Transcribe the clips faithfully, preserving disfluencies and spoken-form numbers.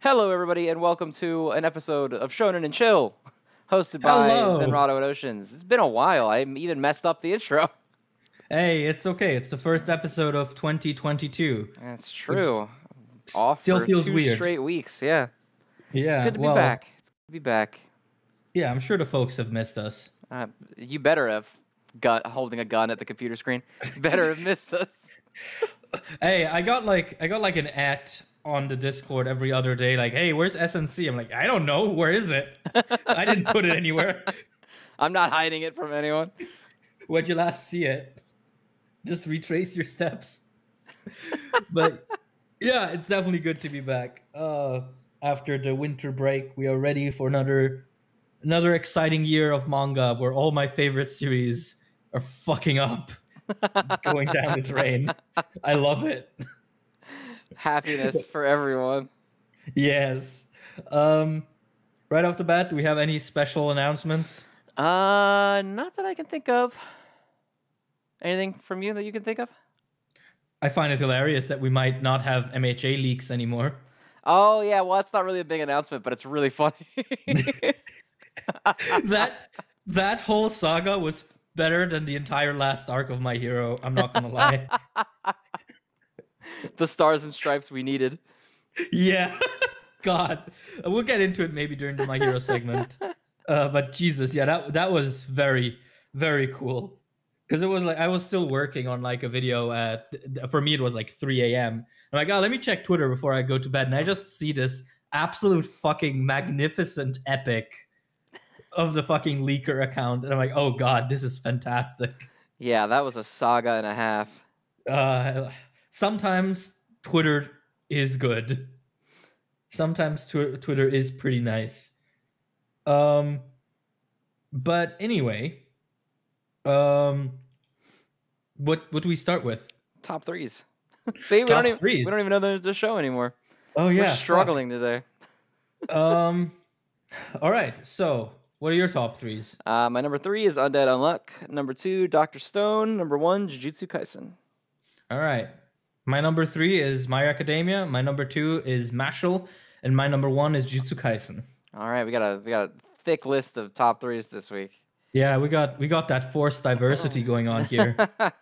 Hello, everybody, and welcome to an episode of Shonen and Chill, hosted by Hello. Zenrado and Oceans. It's been a while. I even messed up the intro. Hey, it's okay. It's the first episode of twenty twenty-two. That's true. Which Off still for feels two weird. straight weeks. Yeah. Yeah, It's good to well, be back. It's good to be back. Yeah, I'm sure the folks have missed us. Uh, you better have gun holding a gun at the computer screen. You better have missed us. Hey, I got like I got like an at on the Discord every other day, like, hey, where's S N C? I'm like, I don't know. Where is it? I didn't put it anywhere. I'm not hiding it from anyone. Where'd you last see it? Just retrace your steps. But yeah, it's definitely good to be back. Uh, after the winter break, we are ready for another another exciting year of manga where all my favorite series are fucking up, going down the drain. I love it. Happiness for everyone. Yes. Um, right off the bat, do we have any special announcements? Uh, not that I can think of. Anything from you that you can think of? I find it hilarious that we might not have M H A leaks anymore. Oh, yeah, well, that's not really a big announcement, but it's really funny. that that whole saga was better than the entire last arc of My Hero. I'm not gonna lie. The stars and stripes we needed. Yeah. God. We'll get into it maybe during the My Hero segment. Uh, but Jesus, yeah, that that was very, very cool. Because it was like I was still working on like a video at for me it was like three A M. I'm like, oh, let me check Twitter before I go to bed, and I just see this absolute fucking magnificent epic of the fucking leaker account, and I'm like, oh god, this is fantastic. Yeah, that was a saga and a half. Uh, sometimes Twitter is good. Sometimes tw- Twitter is pretty nice. Um, but anyway, um, what what do we start with? Top threes. See, we Top don't even threes. we don't even know there's a show anymore. Oh yeah, We're struggling today. um, all right. So, what are your top threes? Uh, my number three is Undead Unluck. Number two, Doctor Stone. Number one, Jujutsu Kaisen. All right. My number three is My Academia. My number two is Mashal, and my number one is Jujutsu Kaisen. All right, we got a we got a thick list of top threes this week. Yeah, we got we got that forced diversity going on here.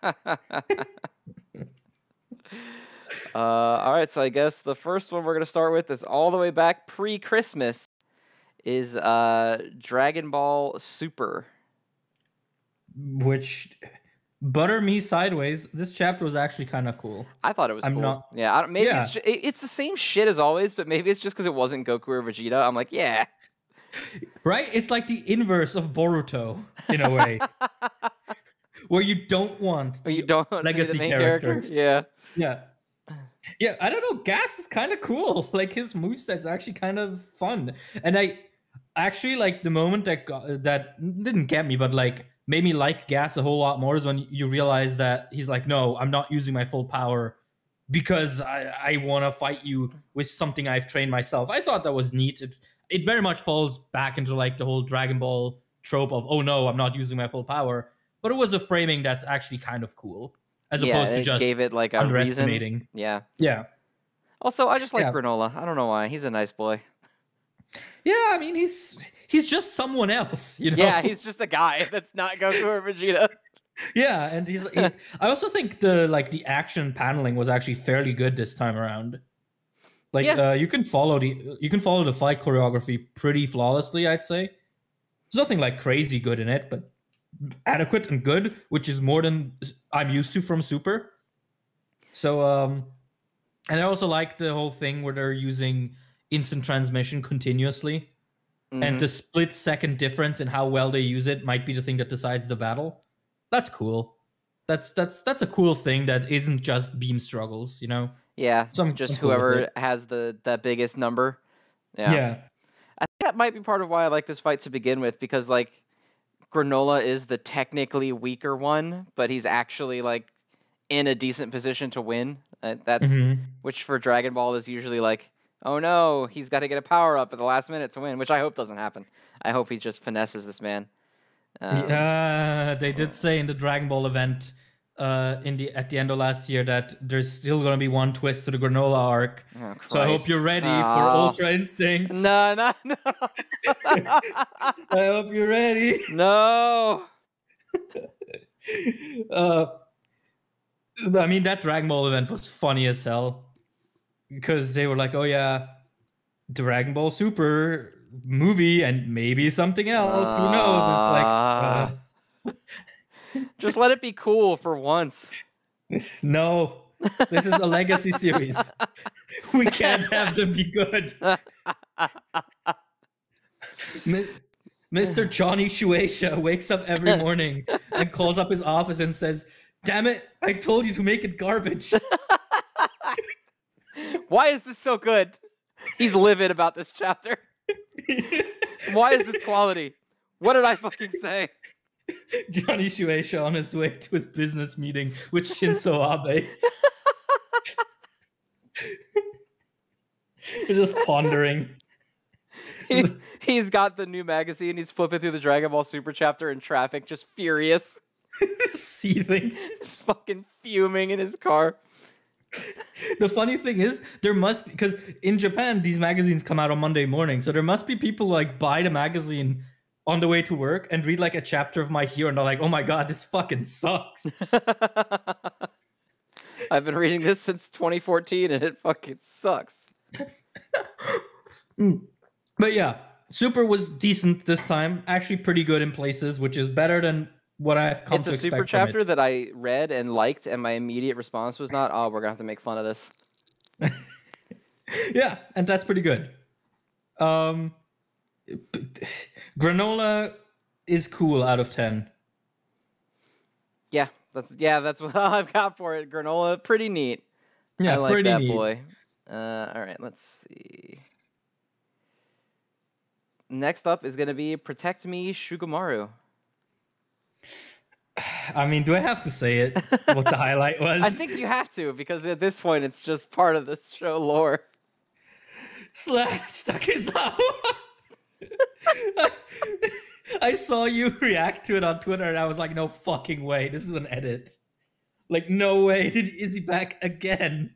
Uh, all right, so I guess the first one we're going to start with is all the way back pre-Christmas, is uh, Dragon Ball Super. Which, butter me sideways, this chapter was actually kind of cool. I thought it was I'm cool. not- Yeah, I don't, maybe Yeah. it's ju- it- it's the same shit as always, but maybe it's just because it wasn't Goku or Vegeta. I'm like, yeah. Right? It's like the inverse of Boruto, in a way. Where you don't want Or you the don't want to be legacy the main characters. character. Yeah. Yeah. Yeah, I don't know. Gas is kind of cool. Like his moveset's actually kind of fun. And I actually like the moment that got, that didn't get me, but like made me like Gas a whole lot more is when you realize that he's like, no, I'm not using my full power because I, I want to fight you with something I've trained myself. I thought that was neat. It, it very much falls back into like the whole Dragon Ball trope of, oh no, I'm not using my full power. But it was a framing that's actually kind of cool. As yeah, opposed to it just gave it like a reason. underestimating. Yeah. Yeah. Also, I just like Yeah. Granola. I don't know why. He's a nice boy. Yeah, I mean he's he's just someone else, you know. Yeah, he's just a guy that's not Goku or Vegeta. yeah, and he's. He, I also think the like the action paneling was actually fairly good this time around. Like Yeah. uh, you can follow the you can follow the fight choreography pretty flawlessly, I'd say. There's nothing like crazy good in it, but adequate and good, which is more than I'm used to from Super. So um, and I also like the whole thing where they're using instant transmission continuously. Mhm. And the split second difference in how well they use it might be the thing that decides the battle. That's cool. That's that's that's a cool thing that isn't just beam struggles, you know? Yeah, So I'm- just I'm cool with whoever it. has the the biggest number. Yeah. Yeah. I think that might be part of why I like this fight to begin with, because like Granola is the technically weaker one, but he's actually like in a decent position to win. Uh, that's Mhm. which for Dragon Ball is usually like, oh no, he's got to get a power up at the last minute to win, which I hope doesn't happen. I hope he just finesses this man. Um, Yeah, they did say in the Dragon Ball event uh, in the at the end of last year that there's still gonna be one twist to the Granola arc. Oh, So I hope you're ready oh. for Ultra Instinct. No, no, no. I hope you're ready. No. uh, I mean, that Dragon Ball event was funny as hell because they were like, "Oh yeah, Dragon Ball Super movie and maybe something else. Uh, Who knows?" It's like, uh... just let it be cool for once. No, this is a legacy series. We can't have them be good. Mister Johnny Shueisha wakes up every morning and calls up his office and says, "Damn it, I told you to make it garbage." Why is this so good? He's livid about this chapter. Why is this quality? What did I fucking say? Johnny Shueisha on his way to his business meeting with Shinzo Abe. He's just pondering. He, he's got the new magazine. He's flipping through the Dragon Ball Super chapter in traffic, just furious. Seething. Just fucking fuming in his car. The funny thing is, there must be, because in Japan, these magazines come out on Monday morning, so there must be people who, like, buy the magazine on the way to work and read like a chapter of My Hero and they're like, "Oh my god, this fucking sucks." I've been reading this since twenty fourteen and it fucking sucks. But yeah, Super was decent this time. Actually pretty good in places, which is better than what I've come it's to expect. It's a Super chapter that I read and liked, and my immediate response was not, "Oh, we're gonna have to make fun of this." Yeah, and that's pretty good. Um, Granola is cool out of ten. Yeah, that's yeah, that's what I've got for it. Granola, pretty neat. Yeah, I like pretty that neat. boy. Uh, all right, let's see. Next up is gonna be Protect Me, Shugamaru. I mean, do I have to say it? What the highlight was? I think you have to, because at this point it's just part of this show lore. Slash Takezawa. I saw you react to it on Twitter and I was like, no fucking way, this is an edit. Like, no way, did is he back again?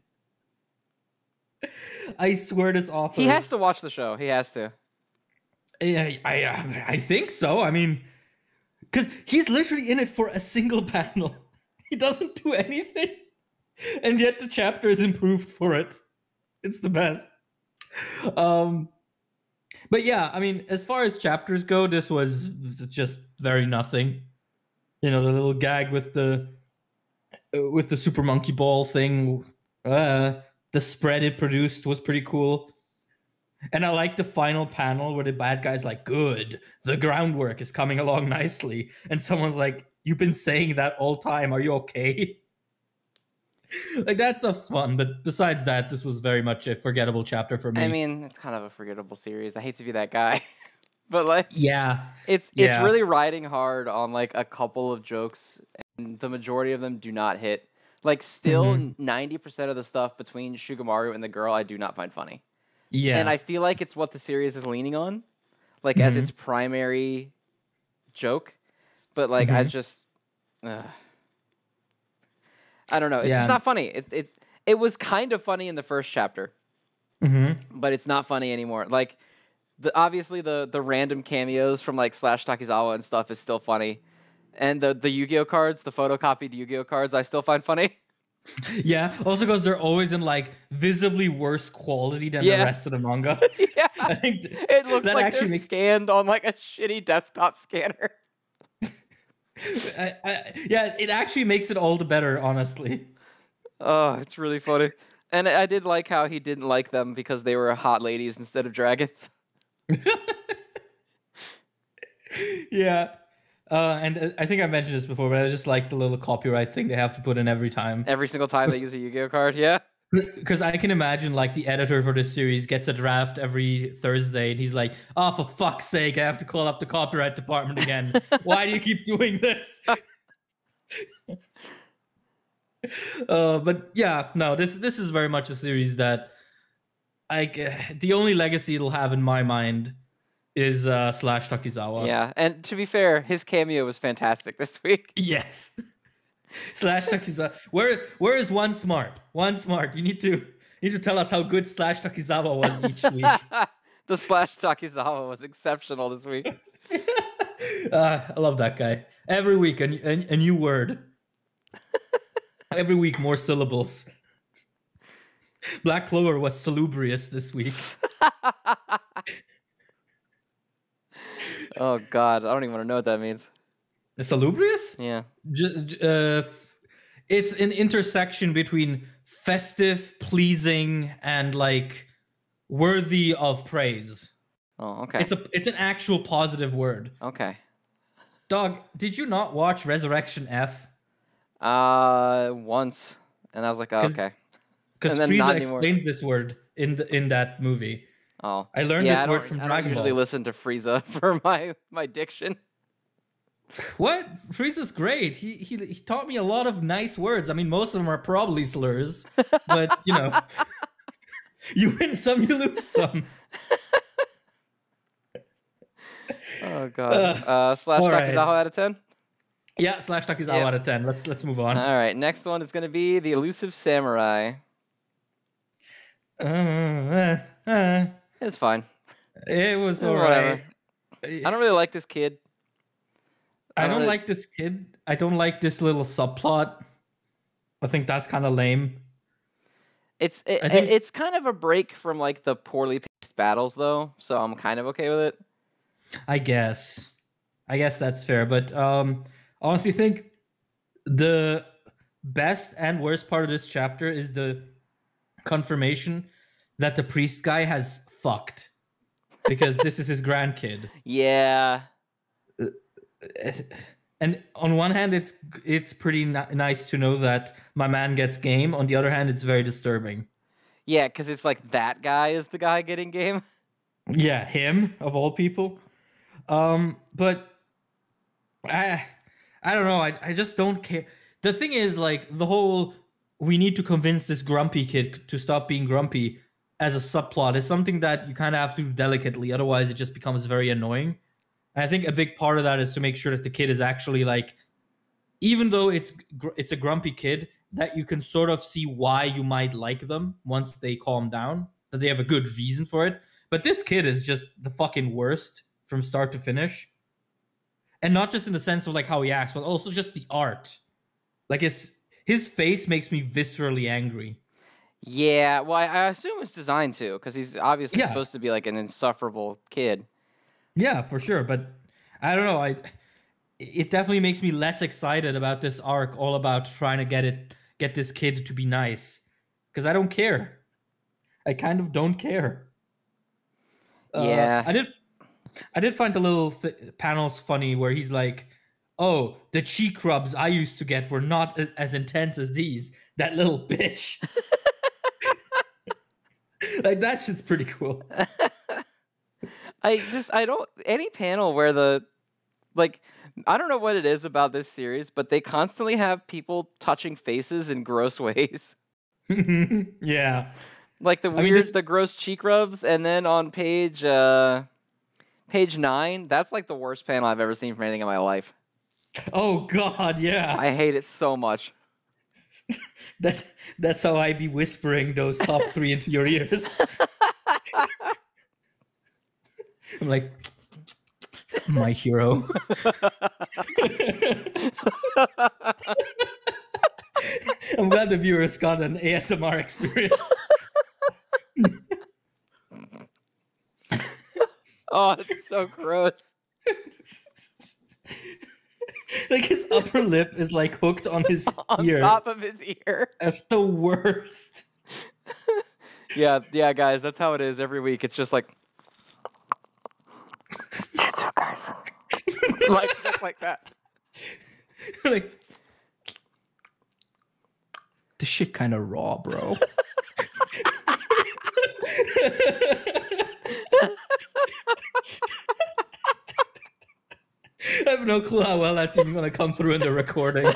I swear this author... He has to watch the show, he has to. I, I, I think so, I mean... Because he's literally in it for a single panel. He doesn't do anything. And yet the chapter is improved for it. It's the best. Um... But yeah, I mean, as far as chapters go, this was just very nothing. You know, the little gag with the with the Super Monkey Ball thing, uh, the spread it produced was pretty cool. And I like the final panel where the bad guy's like, "Good, the groundwork is coming along nicely," and someone's like, "You've been saying that all time. Are you okay?" Like, that stuff's fun, but besides that, this was very much a forgettable chapter for me. I mean, it's kind of a forgettable series. I hate to be that guy. But, like... Yeah. It's yeah. it's really riding hard on, like, a couple of jokes, and the majority of them do not hit. Like, still, mm-hmm. ninety percent of the stuff between Shugamaru and the girl I do not find funny. Yeah. And I feel like it's what the series is leaning on, like, mm-hmm. as its primary joke. But, like, mm-hmm. I just... Uh, I don't know. It's yeah. just not funny. It, it, it was kind of funny in the first chapter, mm-hmm. but it's not funny anymore. Like, the obviously the, the random cameos from, like, Slash Takizawa and stuff is still funny. And the, the Yu-Gi-Oh cards, the photocopied Yu-Gi-Oh cards, I still find funny. Yeah, also because they're always in, like, visibly worse quality than yeah. the rest of the manga. Yeah, I think th- it looks that like actually they're makes... scanned on, like, a shitty desktop scanner. I, I, yeah, it actually makes it all the better, honestly. Oh, it's really funny. And I did like how he didn't like them because they were hot ladies instead of dragons. Yeah. Uh, and I think I mentioned this before, but I just like the little copyright thing they have to put in every time. Every single time they use a Yu-Gi-Oh card, yeah. Because I can imagine, like, the editor for this series gets a draft every Thursday, and he's like, "Oh, for fuck's sake, I have to call up the copyright department again. Why do you keep doing this?" uh, but yeah, no, this this is very much a series that, like, uh, the only legacy it'll have in my mind is uh, Slash Takizawa. Yeah, and to be fair, his cameo was fantastic this week. Yes. Slash Takizawa. Where where is One Smart? One Smart. You need to you need to tell us how good Slash Takizawa was each week. The Slash Takizawa was exceptional this week. uh, I love that guy. Every week a, a, a new word. Every week more syllables. Black Clover was salubrious this week. Oh God, I don't even want to know what that means. Salubrious? Yeah. J- uh, it's an intersection between festive, pleasing, and like worthy of praise. Oh, okay. It's a it's an actual positive word. Okay. Dog, did you not watch Resurrection F? Uh, once, and I was like, oh, okay. Because Frieza explains this word in the, in that movie. Oh, I learned yeah, this I word from I Dragon don't usually Ball. listen to Frieza for my my diction. What? Frieza's great. He, he he taught me a lot of nice words. I mean, most of them are probably slurs, but you know, you win some, you lose some. Oh God. Uh, uh slash Takizawa right. out of ten. Yeah, slash Takizawa yep. out of ten. Let's let's move on. All right, next one is going to be the Elusive Samurai. Uh, uh, uh, it's fine. It was all right. I don't really like this kid. I don't, I don't really... like this kid. I don't like this little subplot. I think that's kind of lame. It's it, think... it's kind of a break from like the poorly paced battles, though. So I'm kind of okay with it. I guess. I guess that's fair, but um. honestly think the best and worst part of this chapter is the confirmation that the priest guy has fucked because this is his grandkid. Yeah. And on one hand, it's it's pretty nice to know that my man gets game. On the other hand, it's very disturbing. Yeah, because it's like that guy is the guy getting game. Yeah, him of all people. Um, but I... I don't know. I I just don't care. The thing is, like, the whole we need to convince this grumpy kid to stop being grumpy as a subplot is something that you kind of have to do delicately. Otherwise, it just becomes very annoying. And I think a big part of that is to make sure that the kid is actually, like, even though it's it's a grumpy kid, that you can sort of see why you might like them once they calm down, that they have a good reason for it. But this kid is just the fucking worst from start to finish. And not just in the sense of like how he acts, but also just the art. Like his his face makes me viscerally angry. Yeah, well, I, I assume it's designed to, because he's obviously yeah. supposed to be like an insufferable kid. Yeah, for sure. But I don't know. I it definitely makes me less excited about this arc, all about trying to get it get this kid to be nice, because I don't care. I kind of don't care. Yeah, uh, I did. I did find the little th- panels funny where he's like, oh, the cheek rubs I used to get were not a- as intense as these. That little bitch. Like, that shit's pretty cool. I just, I don't, any panel where the, like, I don't know what it is about this series, but they constantly have people touching faces in gross ways. Yeah. Like the weird, I mean, this... the gross cheek rubs, and then on page, uh... Page nine, that's like the worst panel I've ever seen from anything in my life. Oh God, yeah. I hate it so much. that that's how I be whispering those top three into your ears. I'm like, my hero. I'm glad the viewers got an A S M R experience. Oh, it's so gross. Like his upper lip is like hooked on his on ear. On top of his ear. That's the worst. Yeah, yeah, guys, that's how it is every week. It's just like, answer, guys. Like, just like that. Like, this shit kind of raw, bro. I have no clue how well that's even going to come through in the recording.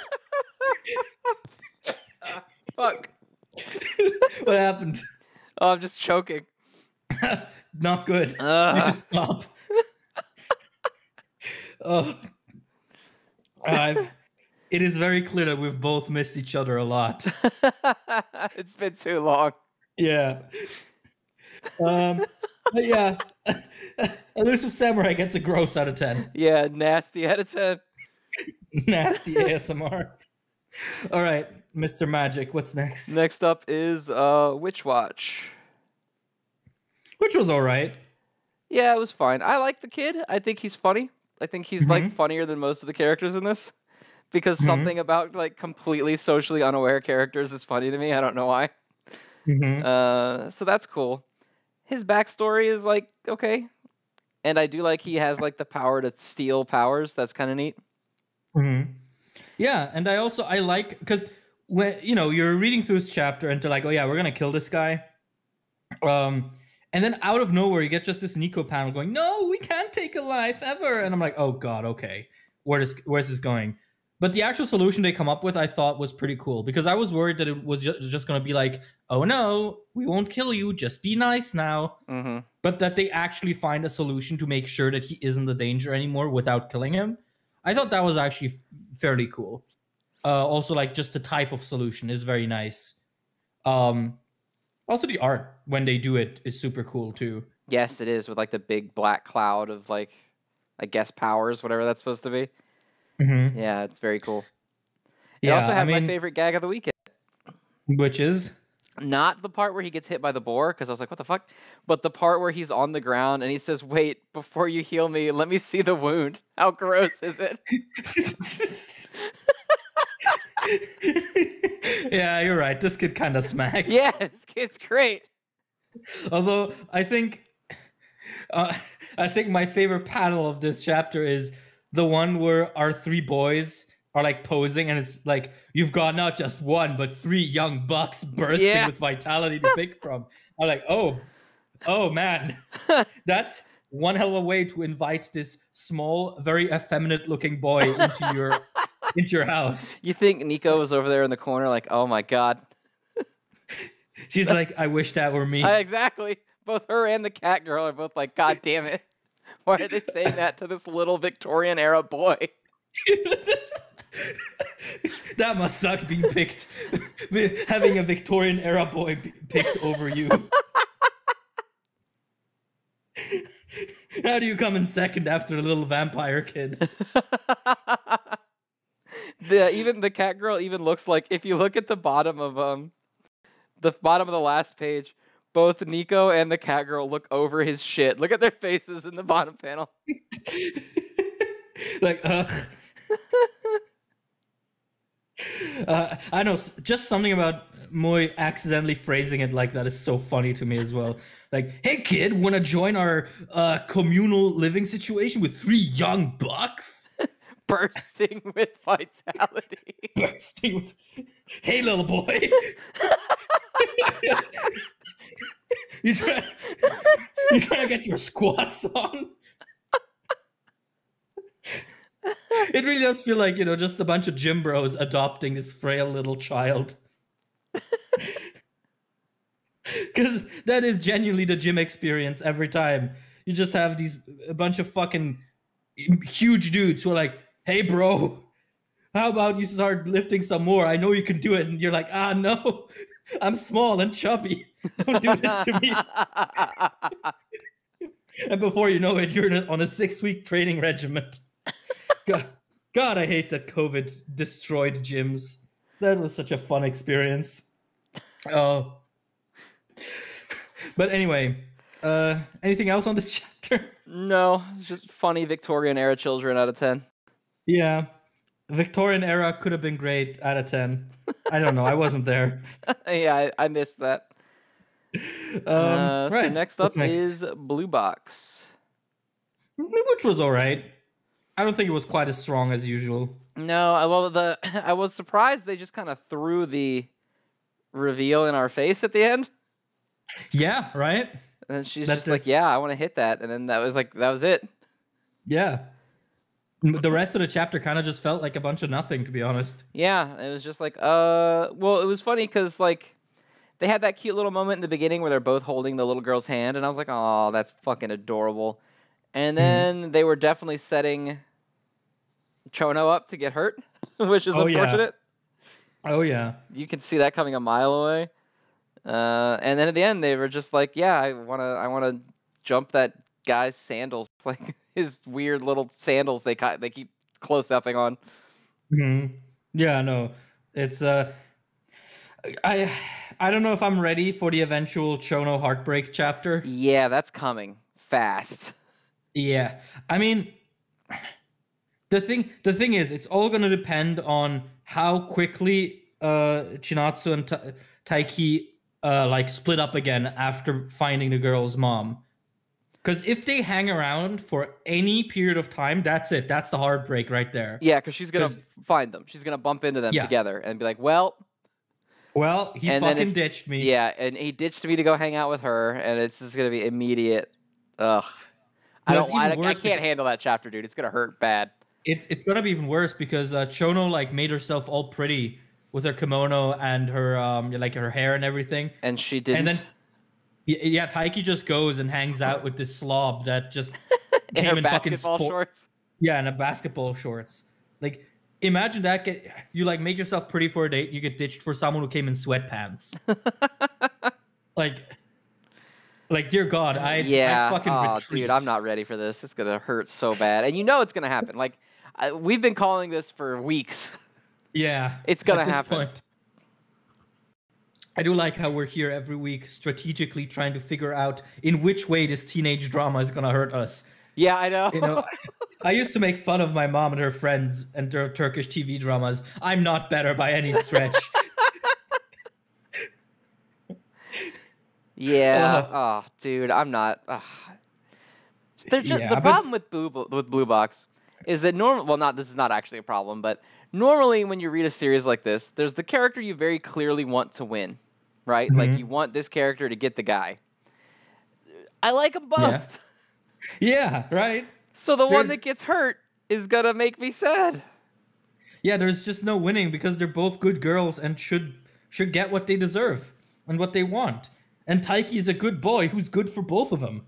Fuck. What happened? Oh, I'm just choking. Not good. Uh. You should stop. Oh, I've, it is very clear that we've both missed each other a lot. It's been too long. Yeah. Um, but yeah, Elusive Samurai gets a gross out of ten. Yeah, nasty out of ten. Nasty A S M R. All right, Mister Magic, what's next? Next up is uh, Witch Watch. Which was all right. Yeah, it was fine. I like the kid. I think he's funny. I think he's Mhm. like funnier than most of the characters in this, because Mhm. something about like completely socially unaware characters is funny to me. I don't know why. Mhm. Uh, so that's cool. His backstory is like okay, and I do like he has like the power to steal powers. That's kind of neat. Mhm. Yeah, and I also I like because when you know you're reading through this chapter and they're like, oh yeah, we're gonna kill this guy. Um, and then out of nowhere, you get just this Nico panel going, "No, we can't take a life ever," and I'm like, "Oh God, okay, where is where's this going?" But the actual solution they come up with, I thought, was pretty cool because I was worried that it was ju- just going to be like, "Oh no, we won't kill you, just be nice now." Mm-hmm. But that they actually find a solution to make sure that he isn't the danger anymore without killing him. I thought that was actually f- fairly cool. Uh, also, like just the type of solution is very nice. Um, also, the art when they do it is super cool too. Yes, it is with like the big black cloud of like, I guess powers, whatever that's supposed to be. Mm-hmm. Yeah, it's very cool. It Yeah, also I had my mean, favorite gag of the weekend. which is Not the part where he gets hit by the boar, because I was like, what the fuck? But the part where he's on the ground and he says, wait, before you heal me, let me see the wound. How gross is it? yeah, you're right. This kid kind of smacks. Yes, it's great. Although I think, uh, I think my favorite panel of this chapter is the one where our three boys are like posing, and it's like you've got not just one but three young bucks bursting Yeah. with vitality to pick from. I'm like, oh, oh man, that's one hell of a way to invite this small, very effeminate-looking boy into your into your house. You think Nico was over there in the corner like, oh my god. She's like, I wish that were me. Uh, exactly. Both her and the cat girl are both like, god damn it. Why are they saying that to this little Victorian era boy? That must suck being picked, having a Victorian era boy be- picked over you. How do you come in second after the little vampire kid? The even the cat girl even looks like, if you look at the bottom of um the bottom of the last page, both Nico and the cat girl look over his shit. Look at their faces in the bottom panel. Like, ugh. Uh, I know, just something about Moy accidentally phrasing it like that is so funny to me as well. Like, hey kid, want to join our uh, communal living situation with three young bucks? Bursting with vitality. Bursting with, hey little boy. you try, you trying to get your squats on? It really does feel like, you know, just a bunch of gym bros adopting this frail little child. Because that is genuinely the gym experience every time. You just have these, a bunch of fucking huge dudes who are like, hey bro, how about you start lifting some more? I know you can do it. And you're like, ah, no, I'm small and chubby. Don't do this to me. And before you know it, you're on a six-week training regimen. God, God, I hate that COVID destroyed gyms. That was such a fun experience. Oh. But anyway, uh, anything else on this chapter? No, it's just funny Victorian era children out of ten. Yeah. Victorian era could have been great out of ten. I don't know. I wasn't there. Yeah, I, I missed that. Um, Uh, right. So next What's up next? is Blue Box. Which was all right. I don't think it was quite as strong as usual. No, I well the I was surprised they just kind of threw the reveal in our face at the end. Yeah, right? And then she's That just like, there's- "Yeah, I want to hit that," and then that was like that was it. Yeah. The rest of the chapter kind of just felt like a bunch of nothing, to be honest. Yeah, it was just like, uh, well, it was funny because like they had that cute little moment in the beginning where they're both holding the little girl's hand, and I was like, "Oh, that's fucking adorable." And then they were definitely setting Chono up to get hurt, which is Oh, yeah. unfortunate. Oh yeah. You can see that coming a mile away. Uh, and then at the end, they were just like, "Yeah, I wanna, I wanna jump that guy's sandals, like his weird little sandals. They they keep close upping on." hmm Yeah, no, it's uh, I I don't know if I'm ready for the eventual Chono heartbreak chapter. Yeah, that's coming fast. Yeah, I mean, the thing the thing is, it's all gonna depend on how quickly uh Chinatsu and Ta- Taiki uh like split up again after finding the girl's mom. Because if they hang around for any period of time, that's it. That's the heartbreak right there. Yeah, because she's gonna 'Cause- find them. She's gonna bump into them Yeah. together and be like, "Well." Well, he And then fucking it's- ditched me. Yeah, and he ditched me to go hang out with her, and it's just gonna be immediate. Ugh. I No, don't. it's I, even I worse can't because- handle that chapter, dude. It's gonna hurt bad. It's it's gonna be even worse because uh, Chono like made herself all pretty with her kimono and her um like her hair and everything. And she didn't. And then y- yeah, Taiki just goes and hangs out with this slob that just in came her in fucking basketball sport- shorts. Yeah, in a basketball shorts. Like imagine that get you like make yourself pretty for a date, you get ditched for someone who came in sweatpants. like like dear God, I yeah. I fucking oh, retreat. dude, I'm not ready for this. It's gonna hurt so bad, and you know it's gonna happen. Like I, we've been calling this for weeks. Yeah, It's gonna at this happen. point. I do like how we're here every week strategically trying to figure out in which way this teenage drama is gonna hurt us. Yeah, I know. You know, I used to make fun of my mom and her friends and their Turkish T V dramas. I'm not better by any stretch. yeah. Uh, oh, dude, I'm not. ugh. They're just, Yeah, the but- problem with Blue with Blue Box is that normal. Well, not this is not actually a problem, but normally when you read a series like this, there's the character you very clearly want to win, right? Like Mhm. you want this character to get the guy. I like them both. Yeah. Yeah, right. So the one There's- that gets hurt is gonna make me sad. Yeah, there's just no winning because they're both good girls and should should get what they deserve and what they want. And Taiki is a good boy who's good for both of them.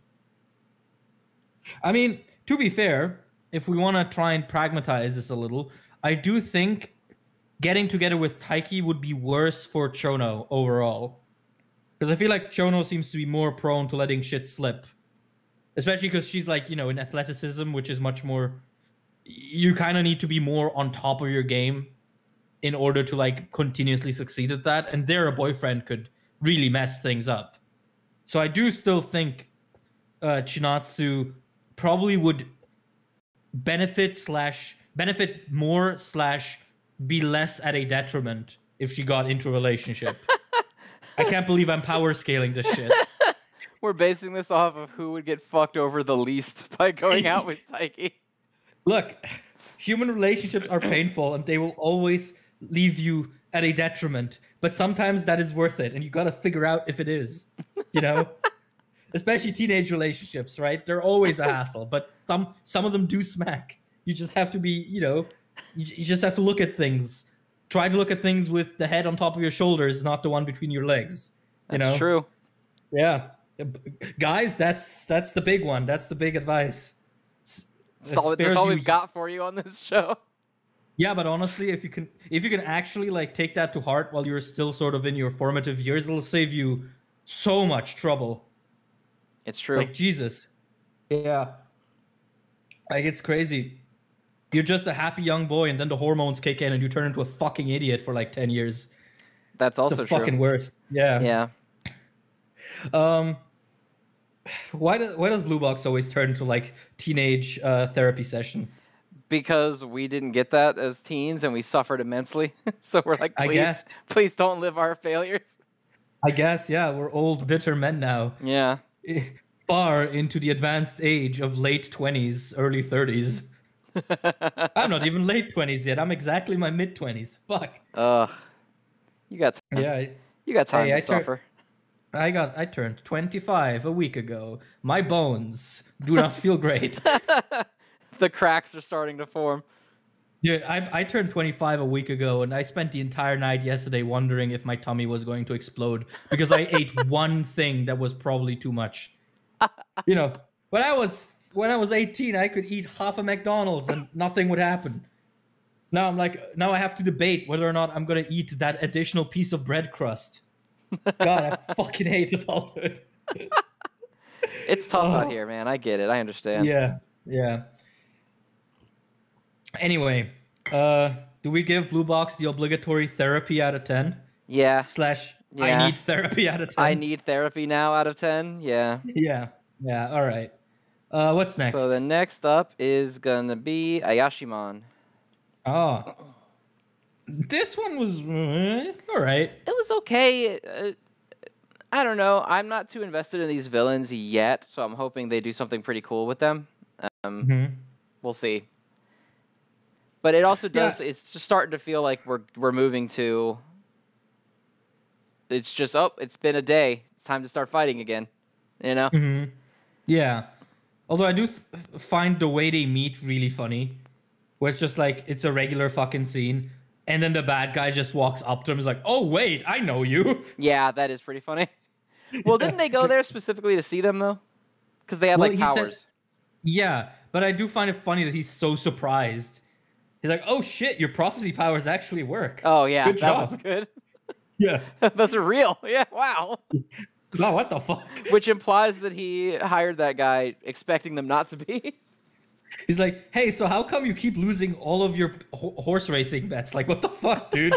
I mean, to be fair, if we want to try and pragmatize this a little, I do think getting together with Taiki would be worse for Chono overall. Because I feel like Chono seems to be more prone to letting shit slip. Especially because she's like, you know, in athleticism, which is much more... You kind of need to be more on top of your game in order to, like, continuously succeed at that. And there, a boyfriend could really mess things up. So I do still think uh, Chinatsu probably would benefit slash... Benefit more slash be less at a detriment if she got into a relationship. I can't believe I'm power scaling this shit. We're basing this off of who would get fucked over the least by going out with Taiki. Look, human relationships are painful and they will always leave you at a detriment. But sometimes that is worth it, and you gotta figure out if it is. You know? Especially teenage relationships, right? They're always a hassle, but some some of them do smack. You just have to be, you know, you, you just have to look at things. Try to look at things with the head on top of your shoulders, not the one between your legs. You That's know? true. Yeah. Guys, that's that's the big one. That's the big advice. That's all, that's Spares all you- we've got for you on this show. Yeah, but honestly, if you can if you can actually like take that to heart while you're still sort of in your formative years, it'll save you so much trouble. It's true. Like Jesus. Yeah. Like it's crazy. You're just a happy young boy and then the hormones kick in and you turn into a fucking idiot for like ten years. That's It's also the fucking true. worst. Yeah. Yeah. Um why does why does Blue Box always turn into like teenage uh, therapy session? Because we didn't get that as teens and we suffered immensely. So we're like, I please, guess. please don't live our failures. I guess, yeah, we're old bitter men now. Yeah. Far into the advanced age of late twenties, early thirties. I'm not even late twenties yet. I'm exactly my mid twenties. Fuck. Ugh. You got time. Yeah, You got time Hey, to I tur- suffer. I got I turned twenty-five a week ago. My bones do not feel great. The cracks are starting to form. Dude, I I turned twenty-five a week ago, and I spent the entire night yesterday wondering if my tummy was going to explode because I ate one thing that was probably too much. You know, when I was when I was eighteen, I could eat half a McDonald's and nothing would happen. now I'm like, now I have to debate whether or not I'm gonna eat that additional piece of bread crust. God, I fucking hate adulthood. It's tough Oh. out here, man. I get it. I understand. Yeah, yeah. Anyway, uh, do we give Blue Box the obligatory therapy out of ten? Yeah. Slash, Yeah. I need therapy out of ten. I need therapy now out of ten. Yeah. Yeah, yeah. All right. Uh, what's next? So the next up is gonna be Ayashimon. Oh, this one was uh, all right. It was okay. Uh, I don't know. I'm not too invested in these villains yet, so I'm hoping they do something pretty cool with them. Um, Mm-hmm. We'll see. But it also Yeah. does. It's just starting to feel like we're we're moving to. It's just oh, it's been a day. It's time to start fighting again. You know. Mm-hmm. Yeah. Although I do th- find the way they meet really funny, where it's just like it's a regular fucking scene, and then the bad guy just walks up to him, and is like, "Oh wait, I know you." Yeah, that is pretty funny. Well, didn't they go there specifically to see them though? Because they had Well, like he said- powers. Yeah, but I do find it funny that he's so surprised. He's like, "Oh shit, your prophecy powers actually work." Oh yeah, Good that job. was good. Yeah. Those are real. Yeah, wow. No, what the fuck? Which implies that he hired that guy expecting them not to be. He's like, "Hey, so how come you keep losing all of your ho- horse racing bets? Like, what the fuck, dude?"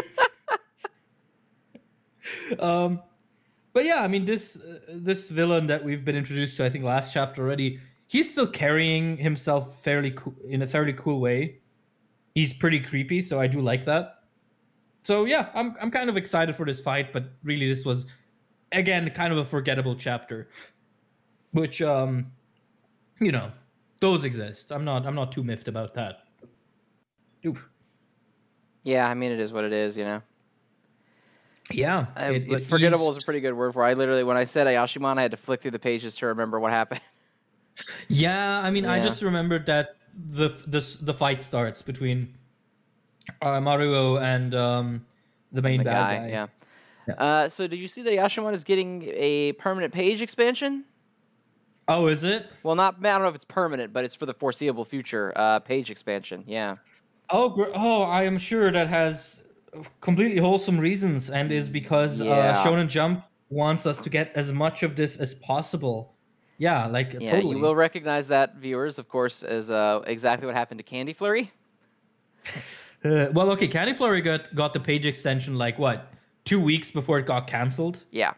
um, but yeah, I mean, this uh, this villain that we've been introduced to, I think last chapter already, he's still carrying himself fairly co- in a fairly cool way. He's pretty creepy, so I do like that. So yeah, I'm I'm kind of excited for this fight, but really, this was again kind of a forgettable chapter, which um, you know. Those exist. I'm not. I'm not too miffed about that. Ooh. Yeah, I mean it is what it is, you know. Yeah. I, it- but it forgettable eased- is a pretty good word for it. I literally, when I said Ayashimon, I had to flick through the pages to remember what happened. Yeah. I mean, I Yeah. just remembered that the the the fight starts between uh, Maruo and um, the main the bad guy, guy. yeah. Yeah. Uh, so, do you see that Ayashimon is getting a permanent page expansion? Oh, is it? Well, not. I don't know if it's permanent, but it's for the foreseeable future. Uh, page expansion. Yeah. Oh, gr- oh, I am sure that has completely wholesome reasons and is because Yeah. uh, Shonen Jump wants us to get as much of this as possible. Yeah, like Yeah, totally. you will recognize that, viewers, of course, as uh, exactly what happened to Candy Flurry. Uh, well, okay, Candy Flurry got got the page extension like what, two weeks before it got canceled. Yeah.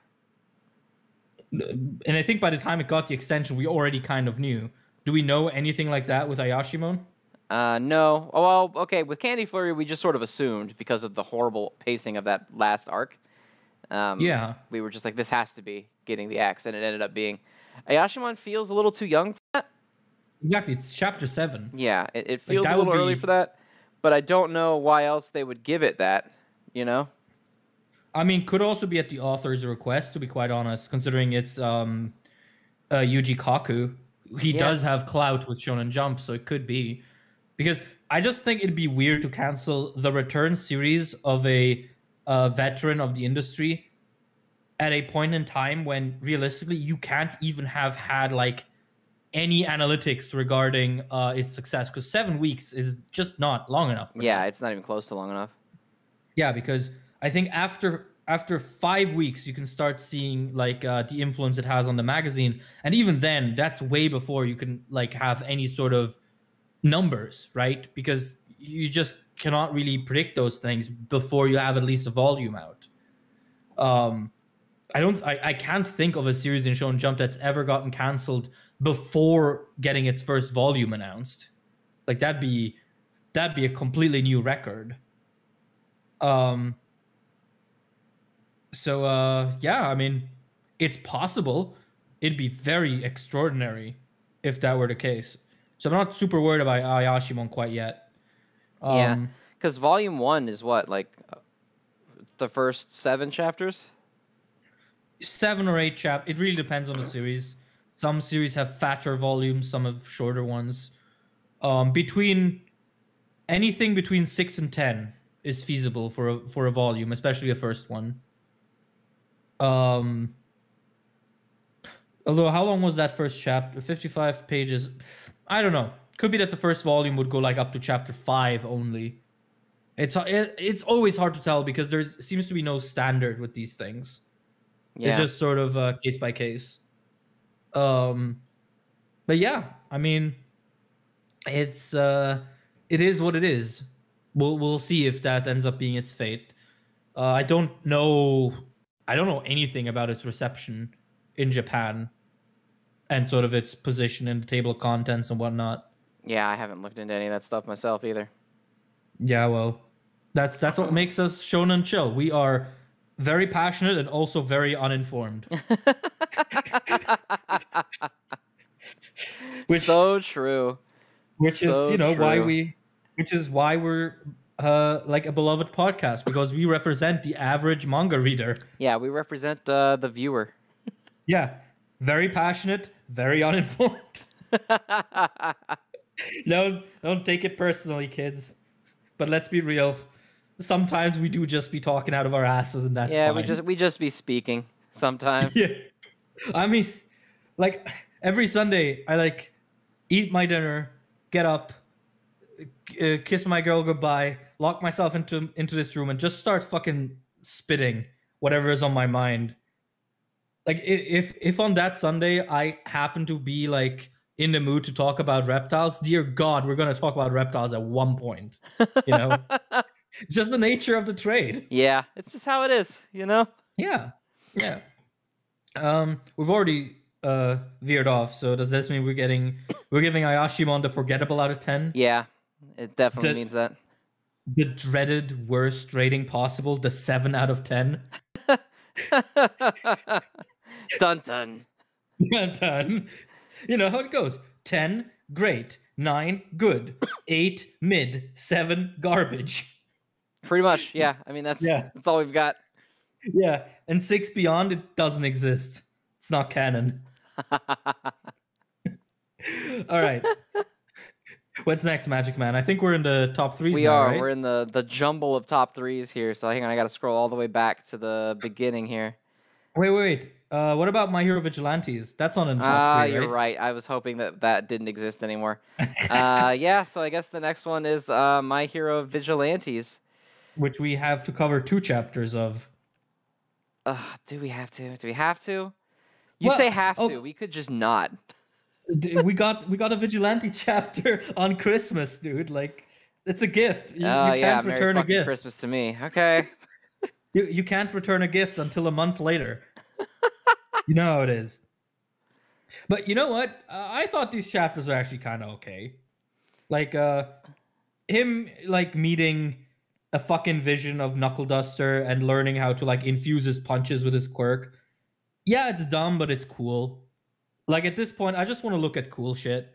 And I think by the time it got the extension, we already kind of knew. Do we know anything like that with Ayashimon? Uh, no. Oh, well, okay. With Candy Flurry, we just sort of assumed because of the horrible pacing of that last arc. Um, Yeah. We were just like, this has to be getting the axe, and it ended up being. Ayashimon feels a little too young for that. Exactly, it's chapter seven. Yeah, it, it feels that a little would early be- for that, but I don't know why else they would give it that. You know? I mean, could also be at the author's request, to be quite honest, considering it's um, uh, Yuji Kaku. He Yeah. does have clout with Shonen Jump, so it could be. Because I just think it'd be weird to cancel the return series of a uh, veteran of the industry at a point in time when realistically you can't even have had like any analytics regarding uh, its success, because seven weeks is just not long enough. for Yeah, that. it's not even close to long enough. Yeah, because I think after after five weeks you can start seeing like uh, the influence it has on the magazine, and even then, that's way before you can like have any sort of numbers, right? Because you just cannot really predict those things before you have at least a volume out. Um, I don't, I, I can't think of a series in Shonen Jump that's ever gotten canceled before getting its first volume announced. Like that'd be that'd be a completely new record. Um. So uh, yeah, I mean, it's possible. It'd be very extraordinary if that were the case. So I'm not super worried about Ayashimon quite yet. Um, Yeah. Because volume one is what, like, uh, the first seven chapters? Seven or eight chap. It really depends on the series. Some series have fatter volumes, some have shorter ones. Um, between anything between six and ten is feasible for a, for a volume, especially a first one. Um, although how long was that first chapter? fifty-five pages. I don't know. Could be that the first volume would go like up to chapter five only. It's it, it's always hard to tell because there seems to be no standard with these things. Yeah. It's just sort of uh, case by case. Um, but yeah, I mean, it's uh, it is what it is. We'll we'll see if that ends up being its fate. Uh, I don't know. I don't know anything about its reception in Japan and sort of its position in the table of contents and whatnot. Yeah, I haven't looked into any of that stuff myself either. Yeah, well, that's that's what makes us Shonen Chill. We are very passionate and also very uninformed. Which, so true. Which so is, you know, true. why we, which is why we're uh, like a beloved podcast, because we represent the average manga reader. Yeah, we represent uh, the viewer. Yeah, very passionate, very uninformed. No, don't take it personally, kids. But let's be real. Sometimes we do just be talking out of our asses, and that's yeah, fine. we just we just be speaking sometimes. Yeah, I mean, like every Sunday, I like eat my dinner, get up, uh, kiss my girl goodbye, lock myself into into this room, and just start fucking spitting whatever is on my mind. Like if if on that Sunday I happen to be like in the mood to talk about reptiles, dear God, we're gonna talk about reptiles at one point. You know, it's just the nature of the trade. Yeah, it's just how it is. You know. Yeah, yeah. Um, we've already uh veered off. So does this mean we're getting we're giving Ayashimon the forgettable out of ten? Yeah, it definitely The- means that. The dreaded worst rating possible, the seven out of ten. Dun dun. Done. You know how it goes. ten, great. nine, good. eight, mid. seven, garbage. Pretty much, yeah. I mean, that's Yeah. that's all we've got. Yeah. And six beyond, it doesn't exist. It's not canon. All right. What's next, Magic Man? I think we're in the top threes We now, are. right? We're in the the jumble of top threes here. So hang on, I got to scroll all the way back to the beginning here. Wait, wait, wait. Uh, what about My Hero Vigilantes? That's on in the top Ah, three, you're right? right. I was hoping that that didn't exist anymore. uh, yeah. So I guess the next one is uh, My Hero Vigilantes. Which we have to cover two chapters of. Uh, do we have to? Do we have to? You Well, say have oh- to. We could just not. D- we got we got a vigilante chapter on Christmas, dude. Like, it's a gift. You, Oh you yeah, can't Merry return a fucking gift. Christmas to me. Okay. You you can't return a gift until a month later. You know how it is. But you know what? Uh, I thought these chapters are actually kind of okay. Like uh, him like meeting a fucking vision of Knuckle Duster and learning how to like infuse his punches with his quirk. Yeah, it's dumb, but it's cool. Like at this point, I just want to look at cool shit.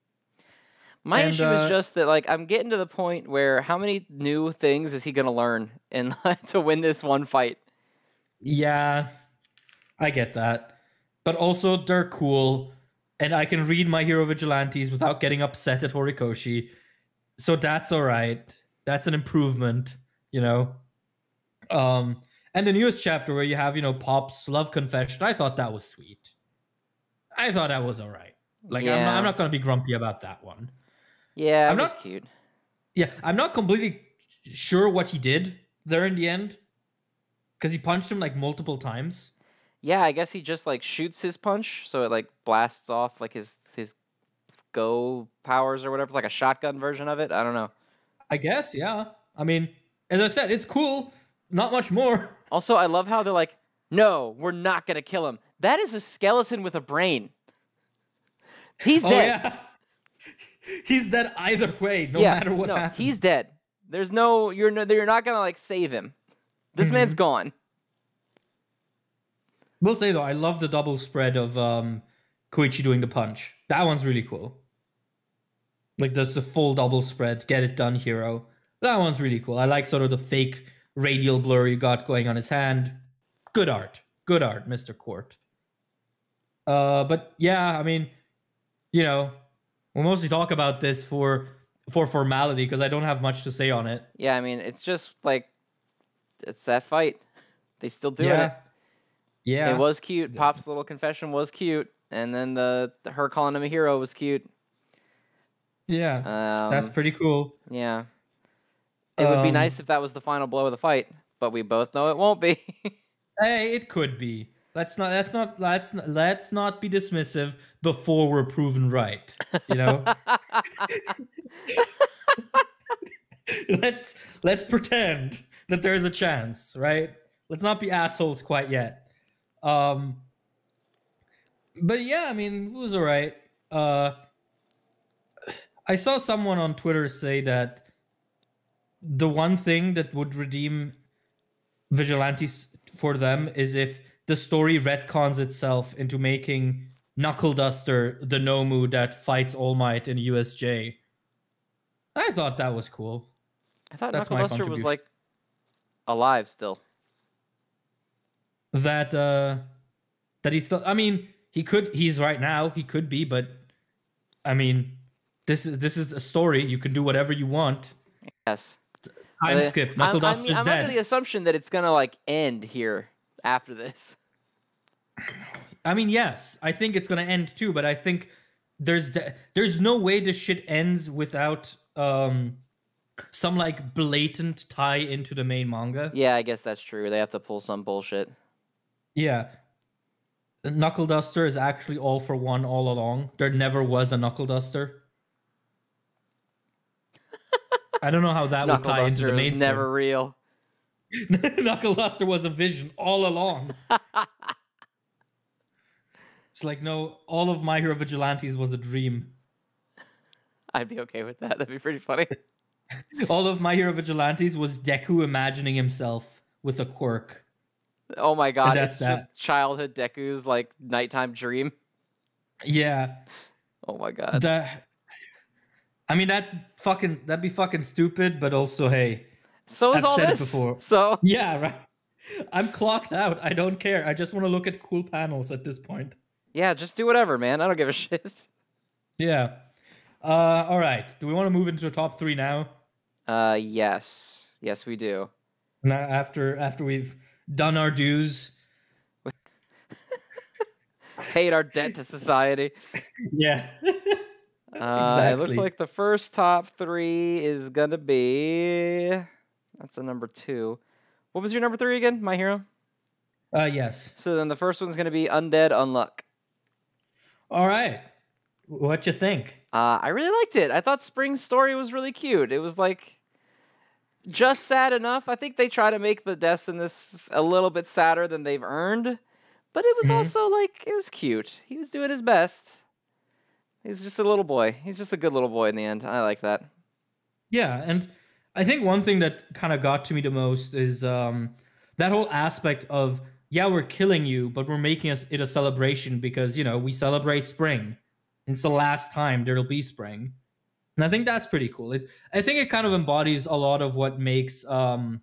My And, issue uh, is just that like I'm getting to the point where how many new things is he gonna learn in to win this one fight? Yeah, I get that. But also, they're cool, and I can read My Hero Vigilantes without getting upset at Horikoshi. So that's all right. That's an improvement, you know? Um, and the newest chapter where you have, you know, Pop's love confession, I thought that was sweet. I thought that was all right. Like, I'm not, Yeah. I'm not going to be grumpy about that one. Yeah, I'm it was not- cute. Yeah, I'm not completely sure what he did there in the end. Because he punched him, like, multiple times. Yeah, I guess he just like shoots his punch, so it like blasts off like his his go powers or whatever. It's like a shotgun version of it. I don't know. I guess, yeah. I mean, as I said, it's cool. Not much more. Also, I love how they're like, "No, we're not gonna kill him. That is a skeleton with a brain. He's Oh, dead. yeah. He's dead either way, no Yeah, matter what no, happens. he's dead. There's no you're no, you're not gonna like save him. This man's Mhm. gone." Will say, though, I love the double spread of um, Koichi doing the punch. That one's really cool. Like, that's the full double spread. Get it done, hero. That one's really cool. I like sort of the fake radial blur you got going on his hand. Good art. Good art, Mister Court. Uh, but yeah, I mean, you know, we'll mostly talk about this for for formality because I don't have much to say on it. Yeah, I mean, it's just like it's that fight. They still doing yeah. it. Yeah. It was cute. Yeah. Pop's little confession was cute, and then the, the her calling him a hero was cute. Yeah. Um, That's pretty cool. yeah. It would be Um, nice if that was the final blow of the fight, but we both know it won't be. Hey, it could be. Let's not. Let's not. Let's not, let's not be dismissive before we're proven right. You know. let's let's pretend that there's a chance, right? Let's not be assholes quite yet. Um. But yeah, I mean, it was alright. Uh. I saw someone on Twitter say that the one thing that would redeem Vigilantes for them is if the story retcons itself into making Knuckle Duster the Nomu that fights All Might in U S J. I thought that was cool. I thought That's Knuckle my Duster was contribution. like alive still. That uh that he's still I mean, he could he's right now, he could be, but I mean, this is this is a story. You can do whatever you want. Yes. Time Uh, skip. I'm, Knuckle I'm, Duster's I'm dead. under the assumption that it's gonna like end here after this. I mean, yes, I think it's gonna end too, but I think there's de- there's no way this shit ends without um some like blatant tie into the main manga. Yeah, I guess that's true. They have to pull some bullshit. Yeah. Knuckle Duster is actually all for one all along. There never was a Knuckle Duster. I don't know how that would Knuckle tie into Duster the was main never story. real. Knuckle Duster was a vision all along. It's like, no, all of My Hero Vigilantes was a dream. I'd be okay with that. That'd be pretty funny. All of My Hero Vigilantes was Deku imagining himself with a quirk. Oh my god, that's it's that. just childhood Deku's like nighttime dream. Yeah. Oh my god. The, I mean, that fucking, that'd be fucking stupid, but also, hey. So is I've all said it this. before. So Yeah, right. I'm clocked out. I don't care. I just want to look at cool panels at this point. yeah, just do whatever, man. I don't give a shit. Yeah. Uh, all right. Do we want to move into the top three now? Uh, yes, yes, we do. Now, after after we've done our dues. Paid our debt to society. Yeah. Uh, it looks Exactly. like the first top three is gonna be. That's a number two. What was your number three again? My Hero. Uh, yes. So then the first one's gonna be Undead Unluck. All right. What you think? Uh, I really liked it. I thought Spring's story was really cute. It was like just sad enough. I think they try to make the deaths in this a little bit sadder than they've earned, but it was Mhm. also like it was cute. He was doing his best. He's just a little boy. He's just a good little boy in the end. I like that. Yeah, and I think one thing that kind of got to me the most is um, that whole aspect of, yeah, we're killing you, but we're making us it a celebration because, you know, we celebrate spring. It's the last time there'll be spring. And I think that's pretty cool. It, I think it kind of embodies a lot of what makes um,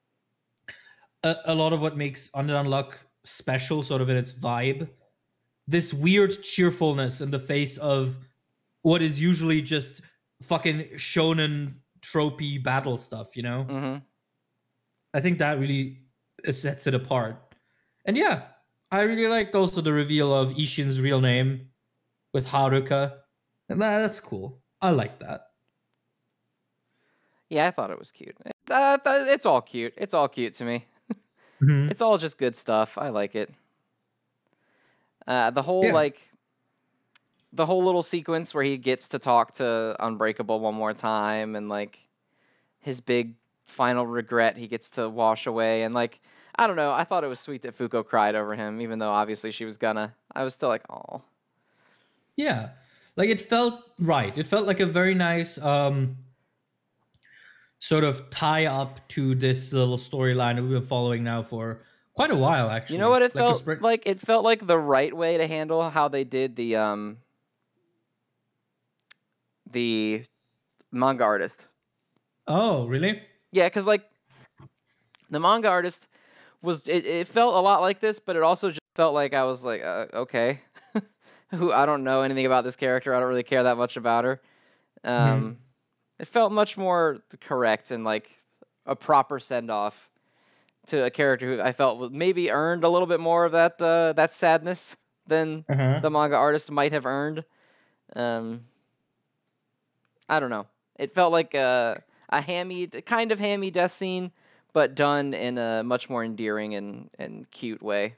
a, a lot of what makes Undead Unluck special, sort of in its vibe. This weird cheerfulness in the face of what is usually just fucking shonen tropey battle stuff, you know? Mm-hmm. I think that really sets it apart. And yeah, I really liked also the reveal of Ishin's real name with Haruka. And that, that's cool. I like that. Yeah, I thought it was cute. Uh, th- it's all cute. It's all cute to me. Mhm. It's all just good stuff. I like it. Uh, the whole Yeah. like, the whole little sequence where he gets to talk to Unbreakable one more time, and like his big final regret he gets to wash away, and like I don't know. I thought it was sweet that Fuko cried over him, even though obviously she was gonna. I was still like, oh. Yeah. Like it felt right. It felt like a very nice um sort of tie up to this little storyline that we've been following now for quite a while, actually. You know what it Like a felt spring- like? It felt like the right way to handle how they did the um the manga artist. Oh, really? Yeah, because like the manga artist was it, it felt a lot like this, but it also just felt like I was like, uh, okay, who I don't know anything about this character. I don't really care that much about her. Um, Mhm. It felt much more correct and like a proper send off to a character who I felt was- maybe earned a little bit more of that uh, that sadness than Uh-huh. the manga artist might have earned. Um, I don't know. It felt like uh, a hammy, kind of hammy death scene, but done in a much more endearing and, and cute way.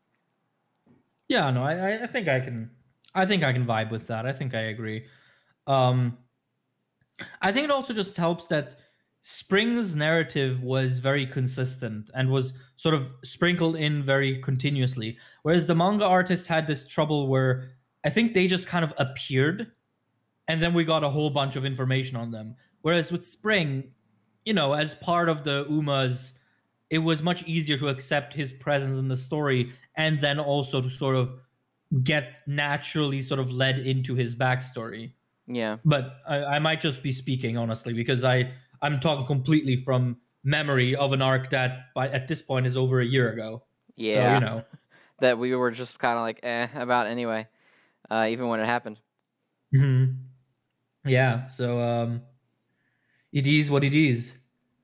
Yeah, no, I I think I can I think I can vibe with that. I think I agree. Um, I think it also just helps that Spring's narrative was very consistent and was sort of sprinkled in very continuously, whereas the manga artist had this trouble where I think they just kind of appeared, and then we got a whole bunch of information on them. Whereas with Spring, you know, as part of the Umas, it was much easier to accept his presence in the story and then also to sort of get naturally sort of led into his backstory. Yeah. But I, I might just be speaking honestly because I I'm talking completely from memory of an arc that by at this point is over a year ago. Yeah. So, you know. That we were just kind of like eh about anyway, uh, even when it happened. Mm-hmm. Yeah. So um, it is what it is.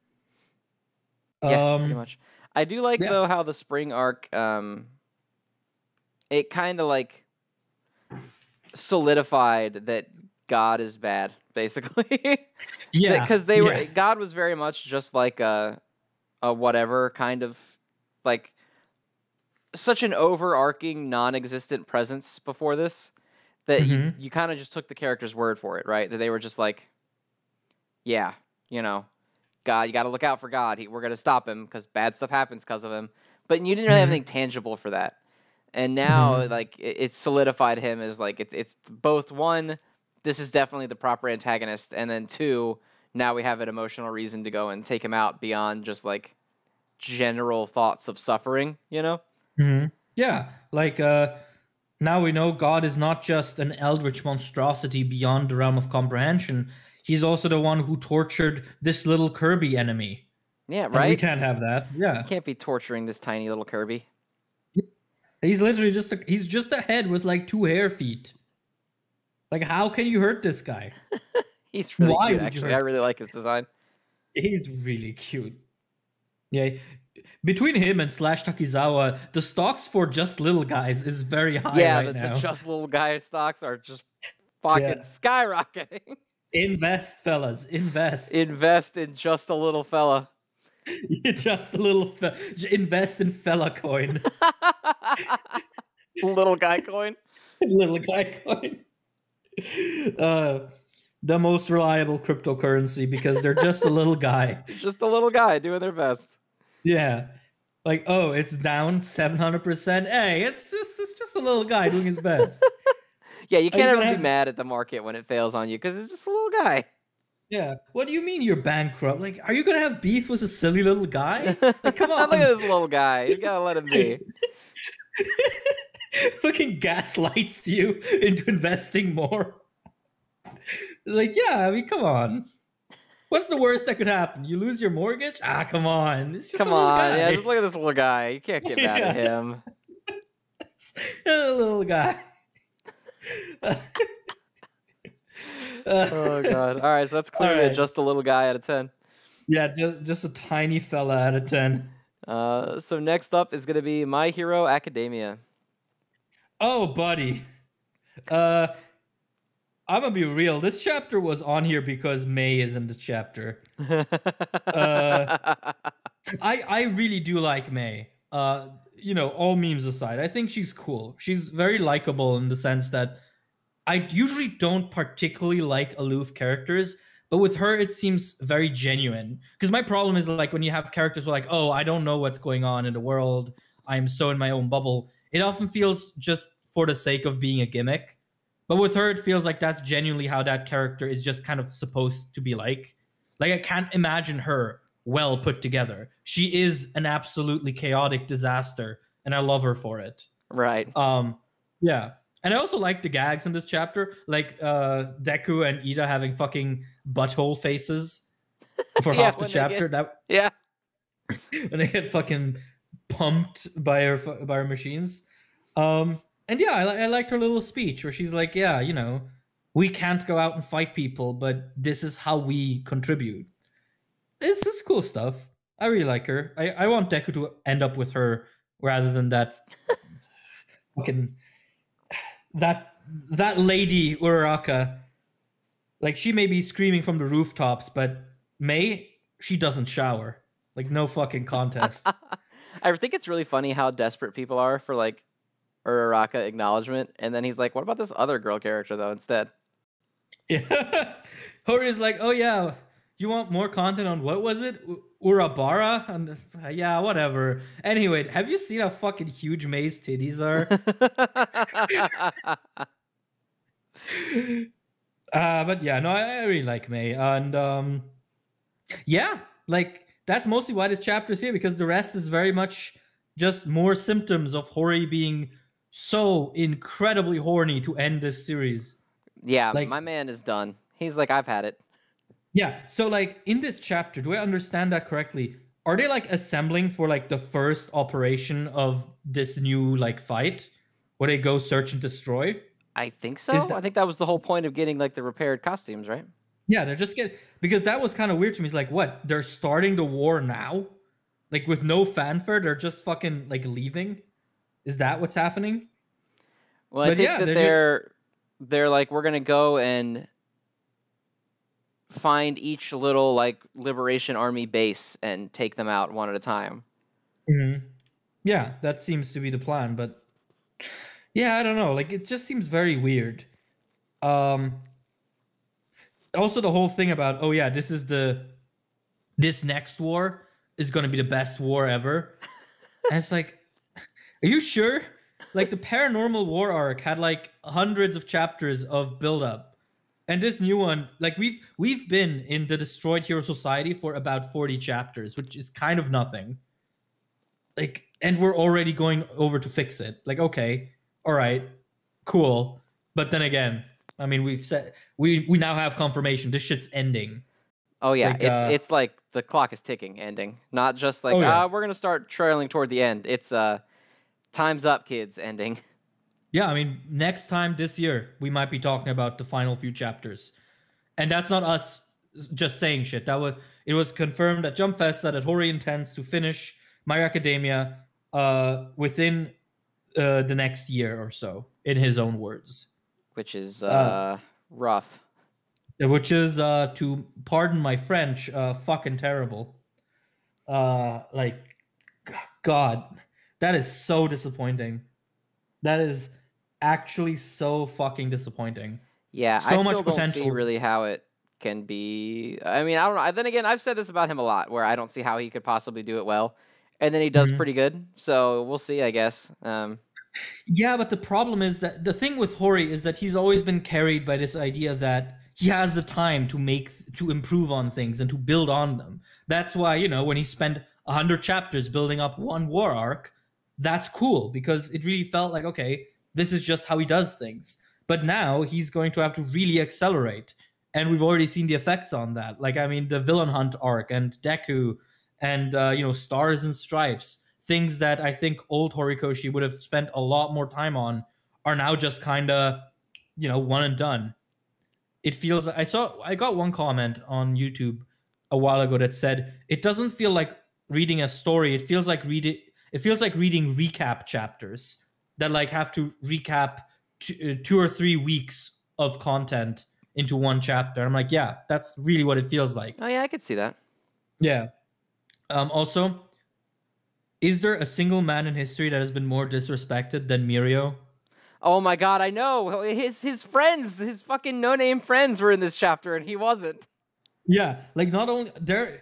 Yeah, um, pretty much. I do like yeah. though how the Spring arc, um, it kind of like solidified that God is bad, basically. Yeah. Because they were yeah. God was very much just like a a whatever kind of like such an overarching non-existent presence before this that Mm-hmm. you you kind of just took the character's word for it, right? That they were just like, yeah, you know, God, you got to look out for God. He, we're gonna stop him because bad stuff happens because of him. But you didn't really have Mm-hmm. anything tangible for that. And now, Mm-hmm. like, it, it's solidified him as like it's it's both one, this is definitely the proper antagonist, and then two, now we have an emotional reason to go and take him out beyond just like general thoughts of suffering, you know? Mm-hmm. Yeah. Like uh, now we know God is not just an eldritch monstrosity beyond the realm of comprehension. He's also the one who tortured this little Kirby enemy. Yeah, And we right? can't have that. Yeah. You can't be torturing this tiny little Kirby. He's literally just a, he's just a head with like two hair feet. Like, how can you hurt this guy? He's really Why cute, would you actually. hurt I really like his design. He's really cute. Yeah. Between him and Slash Takizawa, the stocks for just little guys is very high Yeah, right the, now. the just little guy stocks are just fucking Yeah. skyrocketing. Invest, fellas. Invest. Invest in just a little fella. Just a little. Fe- invest in fella coin. Little guy coin. Little guy coin. Uh, the most reliable cryptocurrency because they're just a little guy. Just a little guy doing their best. Yeah. Like, oh, it's down seven hundred percent. Hey, it's just it's just a little guy doing his best. Yeah, you you can't ever gonna be have- mad at the market when it fails on you because it's just a little guy. Yeah. What do you mean you're bankrupt? Like, are you gonna have beef with a silly little guy? Like, come on. Look at this little guy. You gotta let him be. Fucking gaslights you into investing more. Like, yeah, I mean, come on. What's the worst that could happen? You lose your mortgage? Ah, come on. It's just Come a little on, guy. yeah, just look at this little guy. You can't get mad at Yeah. him. a little guy. Uh, Oh god. All right, so that's clearly Alright. just a little guy out of ten. Yeah, just just a tiny fella out of ten. Uh, so next up is gonna be My Hero Academia. Oh, buddy. Uh, I'm gonna be real. This chapter was on here because May is in the chapter. Uh, I I really do like May. Uh, you know, all memes aside, I think she's cool. She's very likable in the sense that I usually don't particularly like aloof characters, but with her it seems very genuine. Because my problem is like when you have characters who are like, oh, I don't know what's going on in the world. I'm so in my own bubble. It often feels just for the sake of being a gimmick. But with her, it feels like that's genuinely how that character is just kind of supposed to be like. Like, I can't imagine her well put together. She is an absolutely chaotic disaster, and I love her for it. Right. Um, yeah. And I also like the gags in this chapter, like uh, Deku and Ida having fucking butthole faces for Yeah, half the when they chapter. get- That Yeah. when they get fucking pumped by her fu- by her machines. Um, and yeah, I, li- I liked her little speech where she's like, "Yeah, you know, we can't go out and fight people, but this is how we contribute." This is cool stuff. I really like her. I, I want Deku to end up with her rather than that fucking that that lady Uraraka. Like, she may be screaming from the rooftops, but May, she doesn't shower. Like, no fucking contest. I think it's really funny how desperate people are for like Uraraka acknowledgement, and then he's like, "What about this other girl character though instead?" Yeah. Hori is like, oh yeah, you want more content on what was it? U- Urabara? And uh, yeah, whatever. Anyway, have you seen how fucking huge May's titties are? uh, but yeah, no, I, I really like May. And um yeah, like that's mostly why this chapter is here, because the rest is very much just more symptoms of Hori being so incredibly horny to end this series. Yeah, Like, my man is done. He's like, I've had it. yeah, so like in this chapter, do I understand that correctly? Are they like assembling for like the first operation of this new like fight where they go search and destroy? I think so. Is that I think that was the whole point of getting like the repaired costumes, right? Yeah, they're just getting, because that was kind of weird to me. It's like, what? They're starting the war now? Like with no fanfare, they're just fucking like leaving? Is that what's happening? Well, I But think yeah, that they're they're they're like, we're gonna go and find each little like liberation army base and take them out one at a time. Mhm. Yeah, that seems to be the plan, but yeah, I don't know. Like it just seems very weird. Um Also the whole thing about, oh yeah, this is the this next war is going to be the best war ever. And it's like, are you sure? Like the paranormal war arc had like hundreds of chapters of build up. And this new one, like we've we've been in the Destroyed Hero Society for about forty chapters, which is kind of nothing. Like, and we're already going over to fix it. Like, okay, all right, cool. But then again, I mean, we've said we we now have confirmation this shit's ending. Oh yeah, Like, it's uh, it's like the clock is ticking, ending. Not just like, Oh, yeah. ah, we're gonna start trailing toward the end. It's uh, time's up, kids, ending. Yeah, I mean, next time this year, we might be talking about the final few chapters. And that's not us just saying shit. That was it was confirmed at Jump Fest that Hori intends to finish My Hero Academia uh, within uh, the next year or so, in his own words. Which is Uh, uh, rough. Which is, uh, to pardon my French, uh, fucking terrible. Uh, like, g- God, that is so disappointing. That is actually so fucking disappointing. Yeah, So I much still don't see potential. really how it can be. I mean, I don't know. Then again, I've said this about him a lot, where I don't see how he could possibly do it well, and then he does Mhm. pretty good. So we'll see, I guess. Um, Yeah, but the problem is that the thing with Hori is that he's always been carried by this idea that he has the time to make to improve on things and to build on them. That's why, you know, when he spent a hundred chapters building up one war arc, that's cool because it really felt like, okay, this is just how he does things. But now he's going to have to really accelerate, and we've already seen the effects on that. Like, I mean, the villain hunt arc and Deku, and uh, you know, Stars and Stripes. Things that I think old Horikoshi would have spent a lot more time on are now just kind of, you know, one and done. It feels I saw I got one comment on YouTube a while ago that said it doesn't feel like reading a story. It feels like read it. It feels like reading recap chapters that like have to recap two, uh, two or three weeks of content into one chapter. I'm like, yeah, that's really what it feels like. oh yeah, I could see that. Yeah. Um, also, is there a single man in history that has been more disrespected than Mirio? Oh my god, I know. His his friends, his fucking no-name friends were in this chapter, and he wasn't. Yeah, like not only there,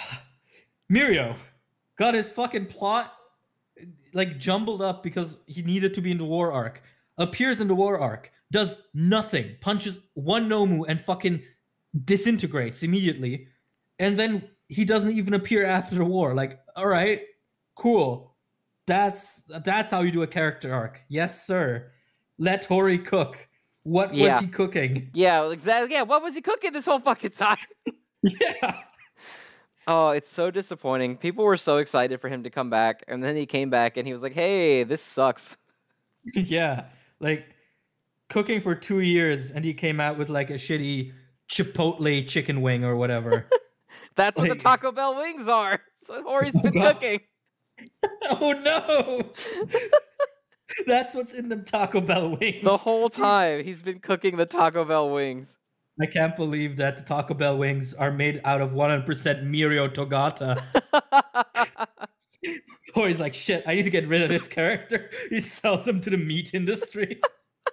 Mirio got his fucking plot like jumbled up because he needed to be in the war arc. Appears in the war arc, does nothing, punches one Nomu and fucking disintegrates immediately, and then he doesn't even appear after the war. Like, all right, cool. That's that's how you do a character arc. Yes, sir. Let Hori cook. What Yeah. was he cooking? Yeah, exactly. Yeah, what was he cooking this whole fucking time? Yeah. Oh, it's so disappointing. People were so excited for him to come back, and then he came back and he was like, "Hey, this sucks." Yeah. Like cooking for two years and he came out with like a shitty Chipotle chicken wing or whatever. That's what Like- the Taco Bell wings are. That's what Hori's Oh, been God. cooking. Oh no! That's what's in them Taco Bell wings. The whole time he's been cooking the Taco Bell wings. I can't believe that the Taco Bell wings are made out of one hundred percent Mirio Togata. Or he's like, shit, I need to get rid of this character. He sells them to the meat industry.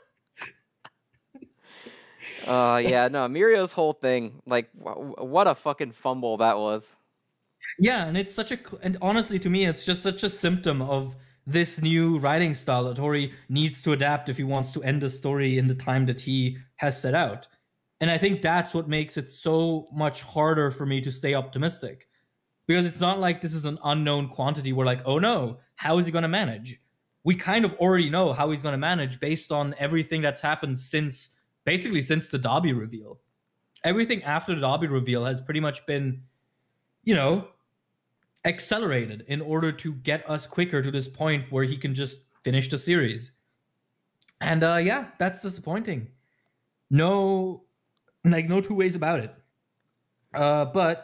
Uh, yeah, no, Mirio's whole thing, like, wh- what a fucking fumble that was. Yeah, and it's such a, and honestly, to me, it's just such a symptom of this new writing style that Hori needs to adapt if he wants to end the story in the time that he has set out. And I think that's what makes it so much harder for me to stay optimistic. Because it's not like this is an unknown quantity. We're like, oh no, how is he going to manage? We kind of already know how he's going to manage based on everything that's happened since, basically since the Dobby reveal. Everything after the Dobby reveal has pretty much been, you know, accelerated in order to get us quicker to this point where he can just finish the series. And uh, yeah, that's disappointing. No, like no two ways about it. Uh, but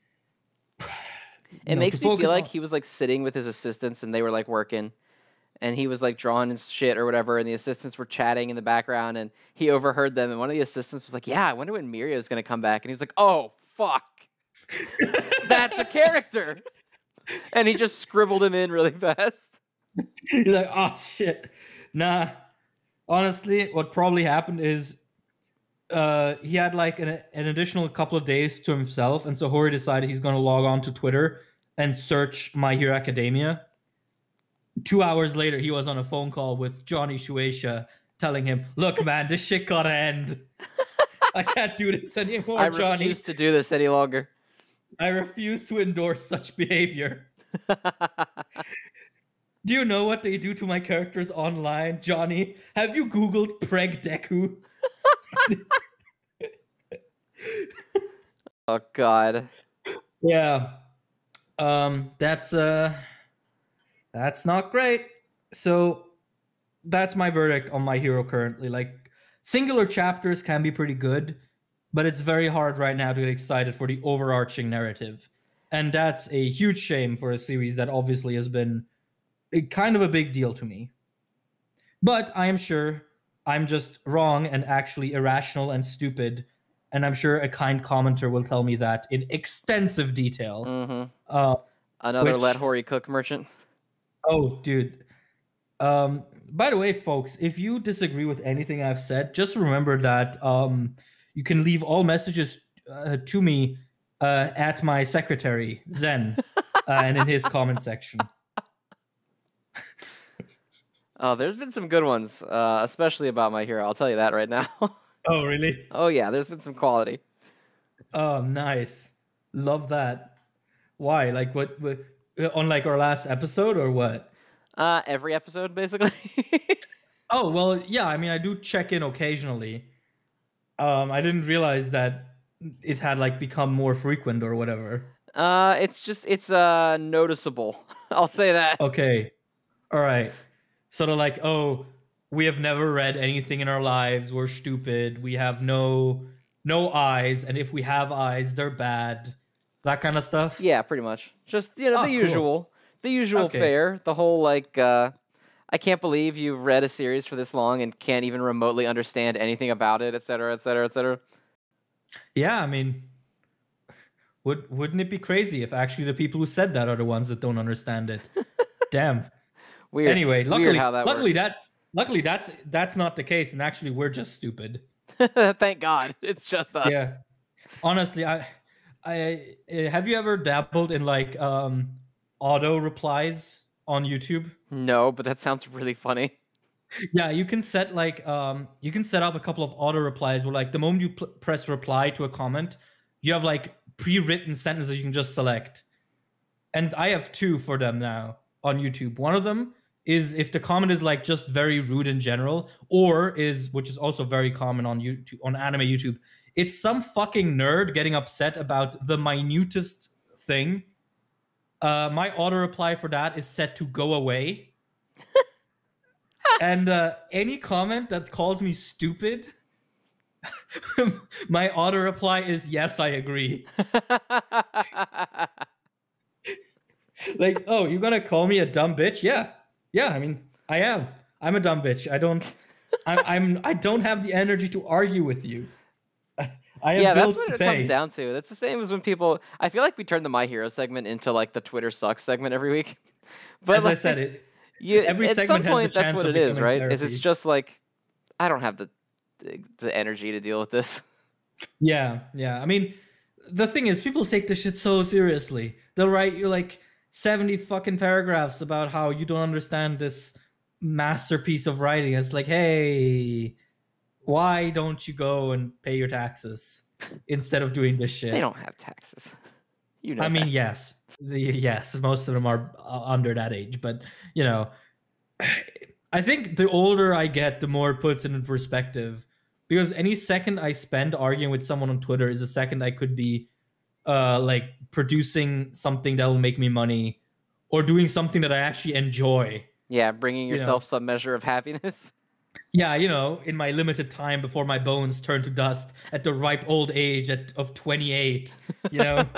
It know, makes to me feel focus like on- he was like sitting with his assistants and they were like working, and he was like drawing his shit or whatever, and the assistants were chatting in the background, and he overheard them, and one of the assistants was like, "Yeah, I wonder when Mirio's gonna come back," and he was like, "Oh fuck, that's a character," and he just scribbled him in really fast. He's like, oh shit. Nah. Honestly, what probably happened is uh he had like an, an additional couple of days to himself, and so Hori decided he's gonna log on to Twitter and search My Hero Academia. Two hours later, he was on a phone call with Johnny Shueisha telling him, look, man, this shit gotta end. I can't do this anymore, I Johnny. refuse to do this any longer. I refuse to endorse such behavior. Do you know what they do to my characters online, Johnny? Have you Googled Preg Deku? Oh god. Yeah. Um, that's uh that's not great. So that's my verdict on My Hero currently. Like, singular chapters can be pretty good, but it's very hard right now to get excited for the overarching narrative. And that's a huge shame for a series that obviously has been a, kind of a big deal to me. But I am sure I'm just wrong and actually irrational and stupid. And I'm sure a kind commenter will tell me that in extensive detail. Mm-hmm. Uh, Another which- Let Hori Cook merchant. oh, dude. Um, by the way, folks, if you disagree with anything I've said, just remember that um, you can leave all messages uh, to me uh, at my secretary, Zen, uh, and in his comment section. Oh, there's been some good ones, uh, especially about My Hero. I'll tell you that right now. Oh, really? Oh yeah, there's been some quality. Oh, nice. Love that. Why? Like what, what on like our last episode or what? Uh, every episode basically. Oh, well, yeah, I mean, I do check in occasionally. Um, I didn't realize that it had like become more frequent or whatever. uh, it's just it's uh noticeable. I'll say that. Okay. All right. Sort of like, oh, we have never read anything in our lives. We're stupid. We have no no eyes, and if we have eyes, they're bad. That kind of stuff. Yeah, pretty much. Just you know Oh, the cool. usual, the usual Okay. fare. The whole like, uh, I can't believe you've read a series for this long and can't even remotely understand anything about it, et cetera, et cetera, et cetera. Yeah, I mean, would wouldn't it be crazy if actually the people who said that are the ones that don't understand it? Damn. Weird. Anyway, luckily, Weird how that luckily works. that luckily that's that's not the case, and actually we're just stupid. Thank God, it's just us. Yeah. Honestly, I, I uh, have you ever dabbled in like um auto replies on YouTube? No, but that sounds really funny. Yeah, you can set like um you can set up a couple of auto replies where like the moment you pl- press reply to a comment, you have like pre-written sentences you can just select. And I have two for them now on YouTube. One of them is if the comment is like just very rude in general, or is, which is also very common on YouTube, on anime YouTube, it's some fucking nerd getting upset about the minutest thing. Uh, my auto reply for that is set to go away. And uh, any comment that calls me stupid, my auto reply is yes, I agree. Like, oh, you're gonna call me a dumb bitch? Yeah, yeah. I mean, I am. I'm a dumb bitch. I don't. I'm. I'm. I don't have the energy to argue with you. I have Yeah, that's bills what to it pay. comes down to. That's the same as when people. I feel like we turn the My Hero segment into like the Twitter sucks segment every week. But As I like, said, it you every at some segment has the point that's chance what of it is, becoming right? Is it's therapy. just like I don't have the the, the energy to deal with this. Yeah, yeah. I mean, the thing is, people take this shit so seriously. They'll write you like seventy fucking paragraphs about how you don't understand this masterpiece of writing. It's like, hey, why don't you go and pay your taxes instead of doing this shit? They don't have taxes. You know. I mean, that. yes, the, yes, most of them are uh, under that age, but you know, I think the older I get, the more it puts it in perspective. Because any second I spend arguing with someone on Twitter is a second I could be, uh, like producing something that will make me money, or doing something that I actually enjoy. Yeah, bringing You yourself know. some measure of happiness. Yeah, you know, in my limited time before my bones turn to dust at the ripe old age at, of twenty-eight, you know.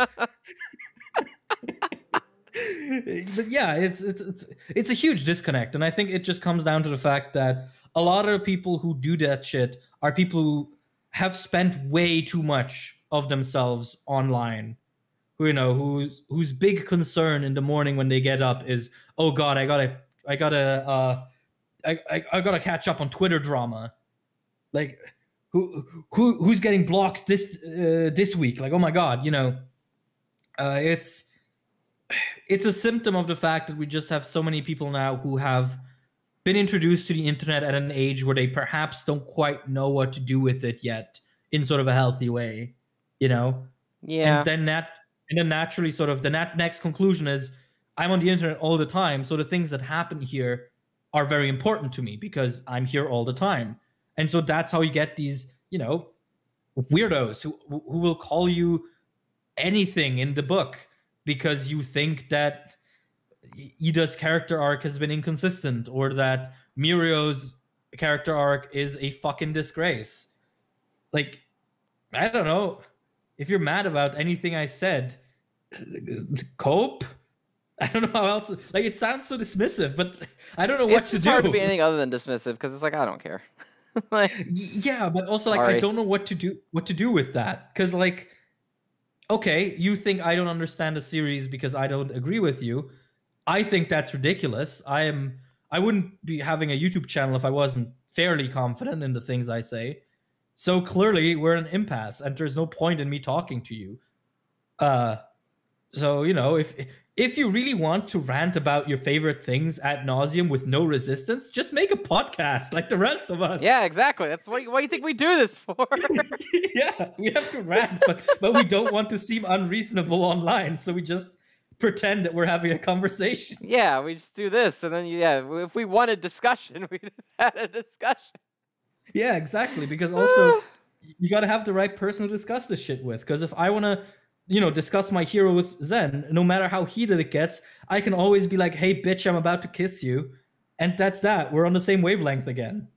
But yeah, it's, it's it's it's a huge disconnect, and I think it just comes down to the fact that a lot of people who do that shit are people who have spent way too much of themselves online. Who, you know, whose whose big concern in the morning when they get up is, oh god, I gotta I gotta uh I I, I gotta catch up on Twitter drama. Like, who who who's getting blocked this uh, this week? Like, oh my god, you know, uh, it's it's a symptom of the fact that we just have so many people now who have been introduced to the internet at an age where they perhaps don't quite know what to do with it yet in sort of a healthy way, you know? Yeah. And then that, and then naturally sort of the nat- next conclusion is I'm on the internet all the time. So the things that happen here are very important to me because I'm here all the time. And so that's how you get these, you know, weirdos who, who will call you anything in the book because you think that Ida's character arc has been inconsistent or that Mirio's character arc is a fucking disgrace. Like, I don't know. If you're mad about anything I said, cope? I don't know how else. Like, it sounds so dismissive, but I don't know what it's to just do. hard to be anything other than dismissive because it's like I don't care. Like, yeah, but also like sorry. I don't know what to do. What to do with that? Because like, okay, you think I don't understand a series because I don't agree with you. I think that's ridiculous. I am. I wouldn't be having a YouTube channel if I wasn't fairly confident in the things I say. So clearly, we're in an impasse, and there's no point in me talking to you. Uh, so you know, if if you really want to rant about your favorite things ad nauseum with no resistance, just make a podcast like the rest of us. Yeah, exactly. That's what. What do you think we do this for? Yeah, we have to rant, but but we don't want to seem unreasonable online, so we just pretend that we're having a conversation. Yeah, we just do this, and then yeah, if we wanted discussion, we'd have had a discussion. Yeah, exactly. Because also, you got to have the right person to discuss this shit with. Because if I want to, you know, discuss my hero with Zen, no matter how heated it gets, I can always be like, "Hey, bitch, I'm about to kiss you," and that's that. We're on the same wavelength again.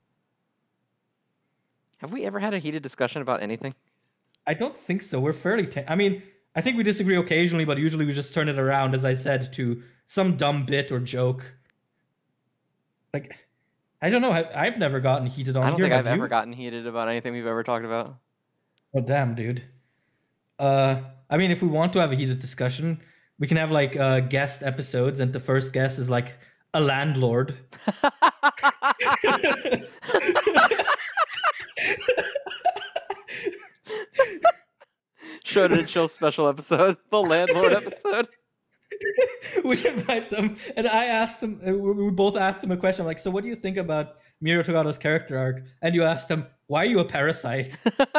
Have we ever had a heated discussion about anything? I don't think so. We're fairly. T- I mean, I think we disagree occasionally, but usually we just turn it around, as I said, to some dumb bit or joke. Like, I don't know. I, I've never gotten heated on I don't here. think I've Have ever you? gotten heated about anything we've ever talked about. Oh, damn, dude. Uh, I mean, if we want to have a heated discussion, we can have like uh, guest episodes, and the first guest is like a landlord. Showed and Chill special episode, the landlord episode. We invite them, and I asked them. We both asked him a question. I'm like, so what do you think about Mirio Togato's character arc? And you asked him, why are you a parasite?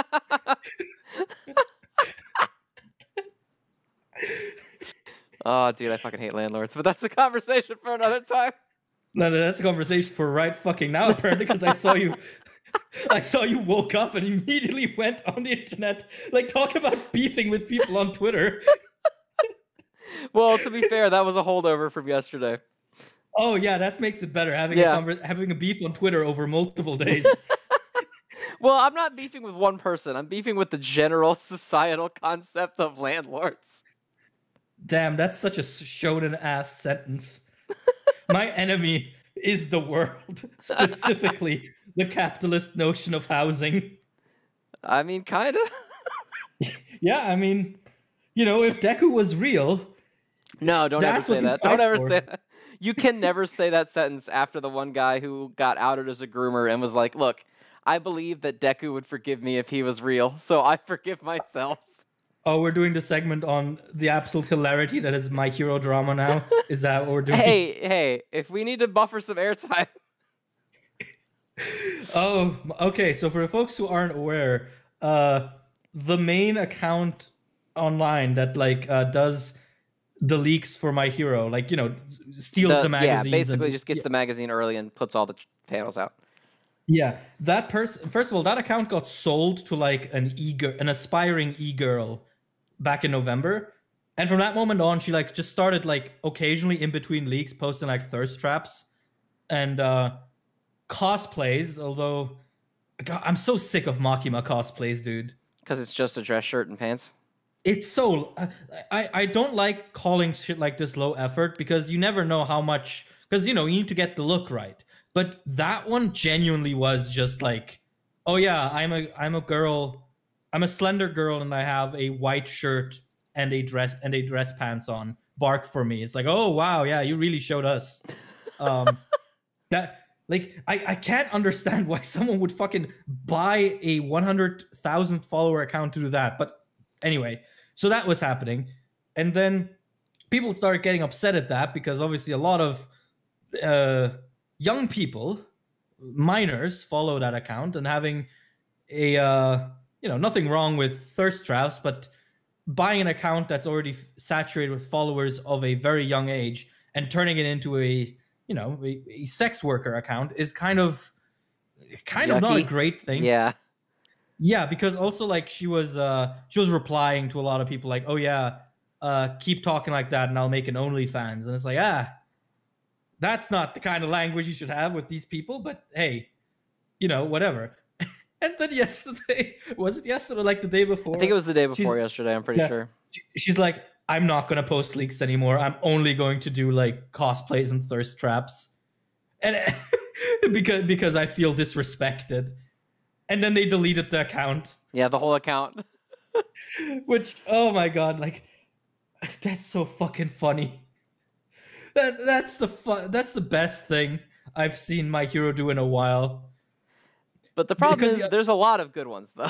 Oh, dude, I fucking hate landlords, but that's a conversation for another time. No, no, that's a conversation for right fucking now, apparently, because I saw you. I saw you woke up and immediately went on the internet, like talk about beefing with people on Twitter. Well, to be fair, that was a holdover from yesterday. Oh yeah, that makes it better having Yeah. a conver- having a beef on Twitter over multiple days. Well, I'm not beefing with one person. I'm beefing with the general societal concept of landlords. Damn, that's such a shonen ass sentence. My enemy is the world, specifically the capitalist notion of housing. I mean, kind of. Yeah, I mean, you know, if Deku was real, no, don't ever that's what say he'd that. Don't fight ever for. say that. You can never say that sentence after the one guy who got outed as a groomer and was like, "Look, I believe that Deku would forgive me if he was real, so I forgive myself." Oh, we're doing the segment on the absolute hilarity that is My Hero drama now. Is that what we're doing? Hey, hey, if we need to buffer some airtime. Oh, okay. So for the folks who aren't aware, uh, the main account online that like uh, does the leaks for My Hero, like you know, steals the, The- magazines. yeah, basically and, just gets yeah, the magazine early and puts all the panels out. yeah, that person. First of all, that account got sold to like an e an aspiring e girl back in November, and from that moment on, she like just started like occasionally in between leaks posting like thirst traps and uh, cosplays. Although, God, I'm so sick of Makima cosplays, dude. Because it's just a dress shirt and pants. It's so I I don't like calling shit like this low effort because you never know how much because you know you need to get the look right. But that one genuinely was just like, oh yeah, I'm a I'm a girl, I'm a slender girl and I have a white shirt and a dress and a dress pants on. Bark for me. It's like, oh wow, yeah, you really showed us. Um, that like I I can't understand why someone would fucking buy a one hundred thousand follower account to do that. But anyway. So that was happening. And then people started getting upset at that because obviously a lot of uh, young people, minors, follow that account and having a, uh, you know, nothing wrong with thirst traps, but buying an account that's already saturated with followers of a very young age and turning it into a, you know, a, a sex worker account is kind of, kind Yucky. of not a great thing. Yeah. Yeah, because also like she was uh she was replying to a lot of people like, oh yeah, uh keep talking like that and I'll make an OnlyFans. And it's like, ah, that's not the kind of language you should have with these people, but hey, you know, whatever. And then yesterday, was it yesterday or like the day before? I think it was the day before she's, yesterday, I'm pretty yeah, sure. She's like, I'm not gonna post leaks anymore. I'm only going to do like cosplays and thirst traps. And because because I feel disrespected. And then they deleted the account. Yeah, the whole account. Which, oh my god, like, that's so fucking funny. That that's the fu- that's the best thing I've seen My Hero do in a while. But the problem Because, is, uh, there's a lot of good ones, though.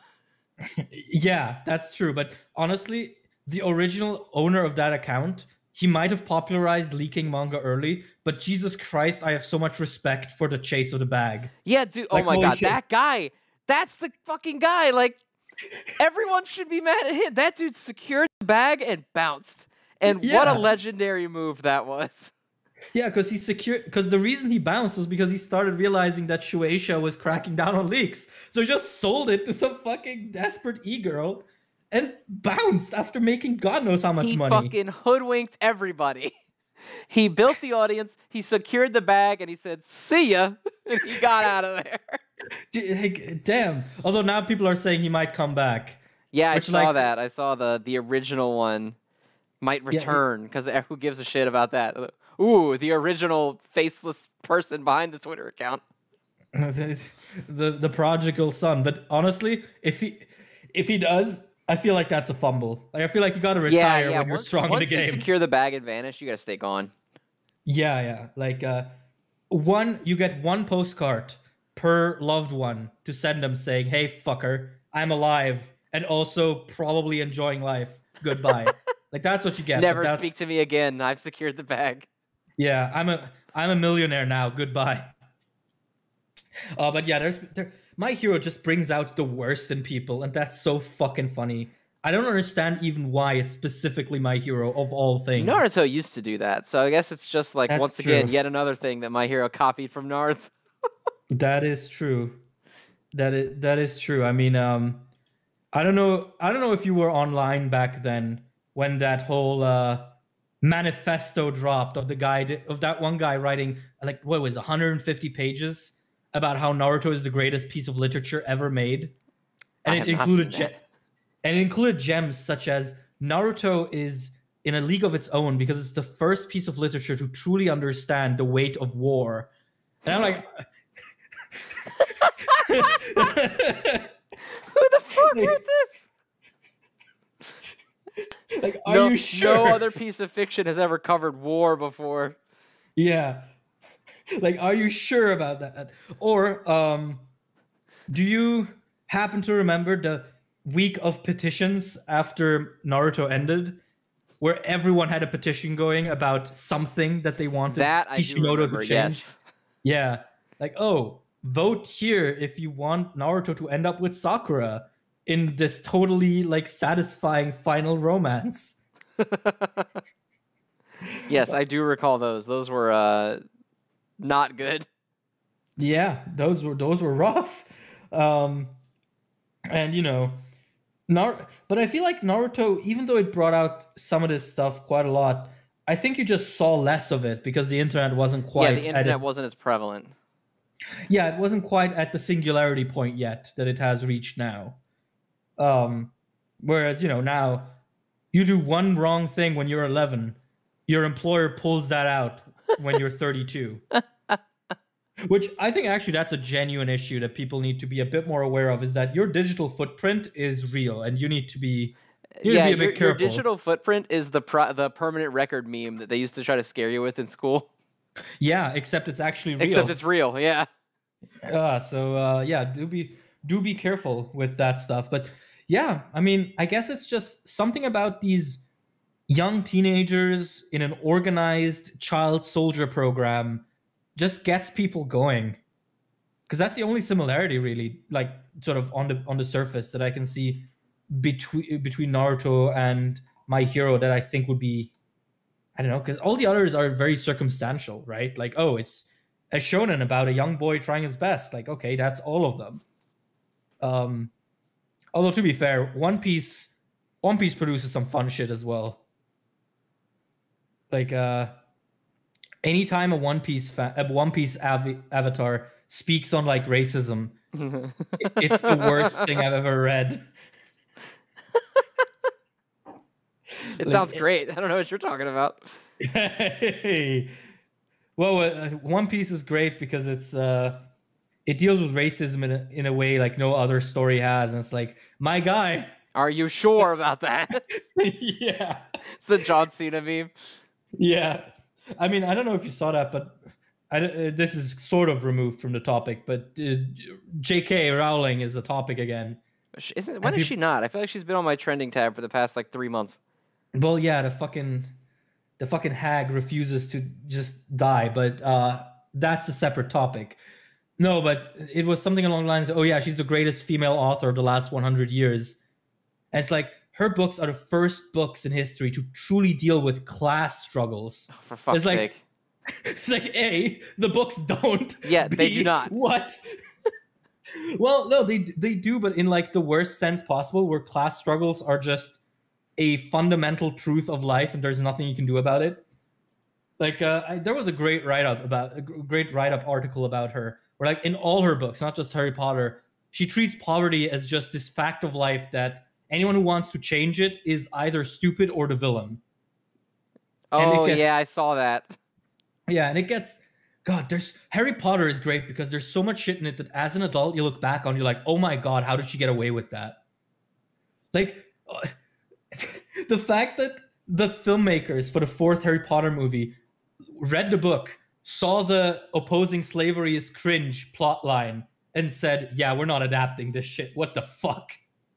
Yeah, that's true. But honestly, the original owner of that account, he might have popularized leaking manga early, but Jesus Christ, I have so much respect for the chase of the bag. Yeah, dude. Like, oh my holy god, shit. that guy. That's the fucking guy. Like, everyone should be mad at him. That dude secured the bag and bounced. And what Yeah. a legendary move that was. Yeah, because he secured. Because the reason he bounced was because he started realizing that Shueisha was cracking down on leaks. So he just sold it to some fucking desperate e-girl and bounced after making God knows how much He money. fucking hoodwinked everybody. He built the audience, he secured the bag, and he said, "See ya," and he got out of there. J- like, damn. Although now people are saying he might come back. Yeah, Which, I saw like- that. I saw the the original one might Yeah, he- return because who gives a shit about that? Ooh, the original faceless person behind the Twitter account. the, the the prodigal son. But honestly, if he if he does, I feel like that's a fumble. Like I feel like you got to Yeah, retire yeah. when you're once strong in once the you game. secure the bag and vanish, you gotta stay gone. Yeah, yeah. Like uh one you get one postcard per loved one to send them saying, "Hey fucker, I'm alive and also probably enjoying life. Goodbye." Like that's what you get. but Never that's- speak to me again. I've secured the bag. Yeah, I'm a I'm a millionaire now. Goodbye. Uh but yeah, there's there, My Hero just brings out the worst in people and that's so fucking funny. I don't understand even why it's specifically My Hero of all things. Naruto used to do that, so I guess it's just like That's once again true. yet another thing that My Hero copied from Naruto. That is true. That is that is true. I mean, um, I don't know. I don't know if you were online back then when that whole uh, manifesto dropped of the guy of that one guy writing like what was it, one hundred fifty pages about how Naruto is the greatest piece of literature ever made, and I it have not included seen ge- that. and it included gems such as Naruto is in a league of its own because it's the first piece of literature to truly understand the weight of war. And I'm like, Who Like, wrote this? Like, are no, you sure? No other piece of fiction has ever covered war before. Yeah. Like, are you sure about that? Or um, do you happen to remember the week of petitions after Naruto ended, where everyone had a petition going about something that they wanted that I Kishimoto do remember, to change? Yes. Yeah. Like, oh, vote here if you want Naruto to end up with Sakura in this totally like satisfying final romance. Yes, I do recall those. Those were uh, not good. Yeah, those were those were rough. Um, and you know, Nar- but I feel like Naruto, even though it brought out some of this stuff quite a lot, I think you just saw less of it because the internet wasn't quite. Yeah, the internet at it. wasn't as prevalent. Yeah, it wasn't quite at the singularity point yet that it has reached now. Um, whereas you know now, you do one wrong thing when you're eleven, your employer pulls that out when you're thirty-two. Which I think actually that's a genuine issue that people need to be a bit more aware of, is that your digital footprint is real and you need to be you yeah, need to be a your, bit careful. Your digital footprint is the pro- the permanent record meme that they used to try to scare you with in school. Yeah, except it's actually real. Except it's real, yeah. Uh, so uh, yeah, do be do be careful with that stuff. But yeah, I mean, I guess it's just something about these young teenagers in an organized child soldier program just gets people going, because that's the only similarity really, like sort of on the on the surface, that I can see between between Naruto and My Hero that I think would be, I don't know, because all the others are very circumstantial, right? Like, oh, it's a shonen about a young boy trying his best. Like, okay, that's all of them. Um, although to be fair, One Piece, One Piece produces some fun shit as well. Like, uh, anytime a One Piece fa- a One Piece av- avatar speaks on like racism, it's the worst thing I've ever read. It like, sounds great. I don't know what you're talking about. Hey. Well, uh, One Piece is great because it's uh, it deals with racism in a, in a way like no other story has, and it's like, my guy. Are you sure about that? Yeah. It's the John Cena meme. Yeah. I mean, I don't know if you saw that, but I, uh, this is sort of removed from the topic, but uh, J K Rowling is a topic again. Isn't, when Have is you... she not? I feel like she's been on my trending tab for the past like three months. Well, yeah, the fucking the fucking hag refuses to just die, but uh, that's a separate topic. No, but it was something along the lines of, oh yeah, she's the greatest female author of the last one hundred years. And it's like, her books are the first books in history to truly deal with class struggles. Oh, for fuck's it's like, sake. It's like, A, the books don't. Yeah, B, they do not. What? Well, no, they they do, but in like the worst sense possible, where class struggles are just a fundamental truth of life and there's nothing you can do about it. Like, uh, I, there was a great write-up about a great write-up article about her, where like in all her books, not just Harry Potter, she treats poverty as just this fact of life that anyone who wants to change it is either stupid or the villain. Oh, gets, yeah, I saw that. Yeah, and it gets, God, there's, Harry Potter is great because there's so much shit in it that as an adult, you look back on, you're like, oh my God, how did she get away with that? Like, uh, the fact that the filmmakers for the fourth Harry Potter movie read the book, saw the opposing slavery is cringe plot line, and said, yeah, we're not adapting this shit. What the fuck?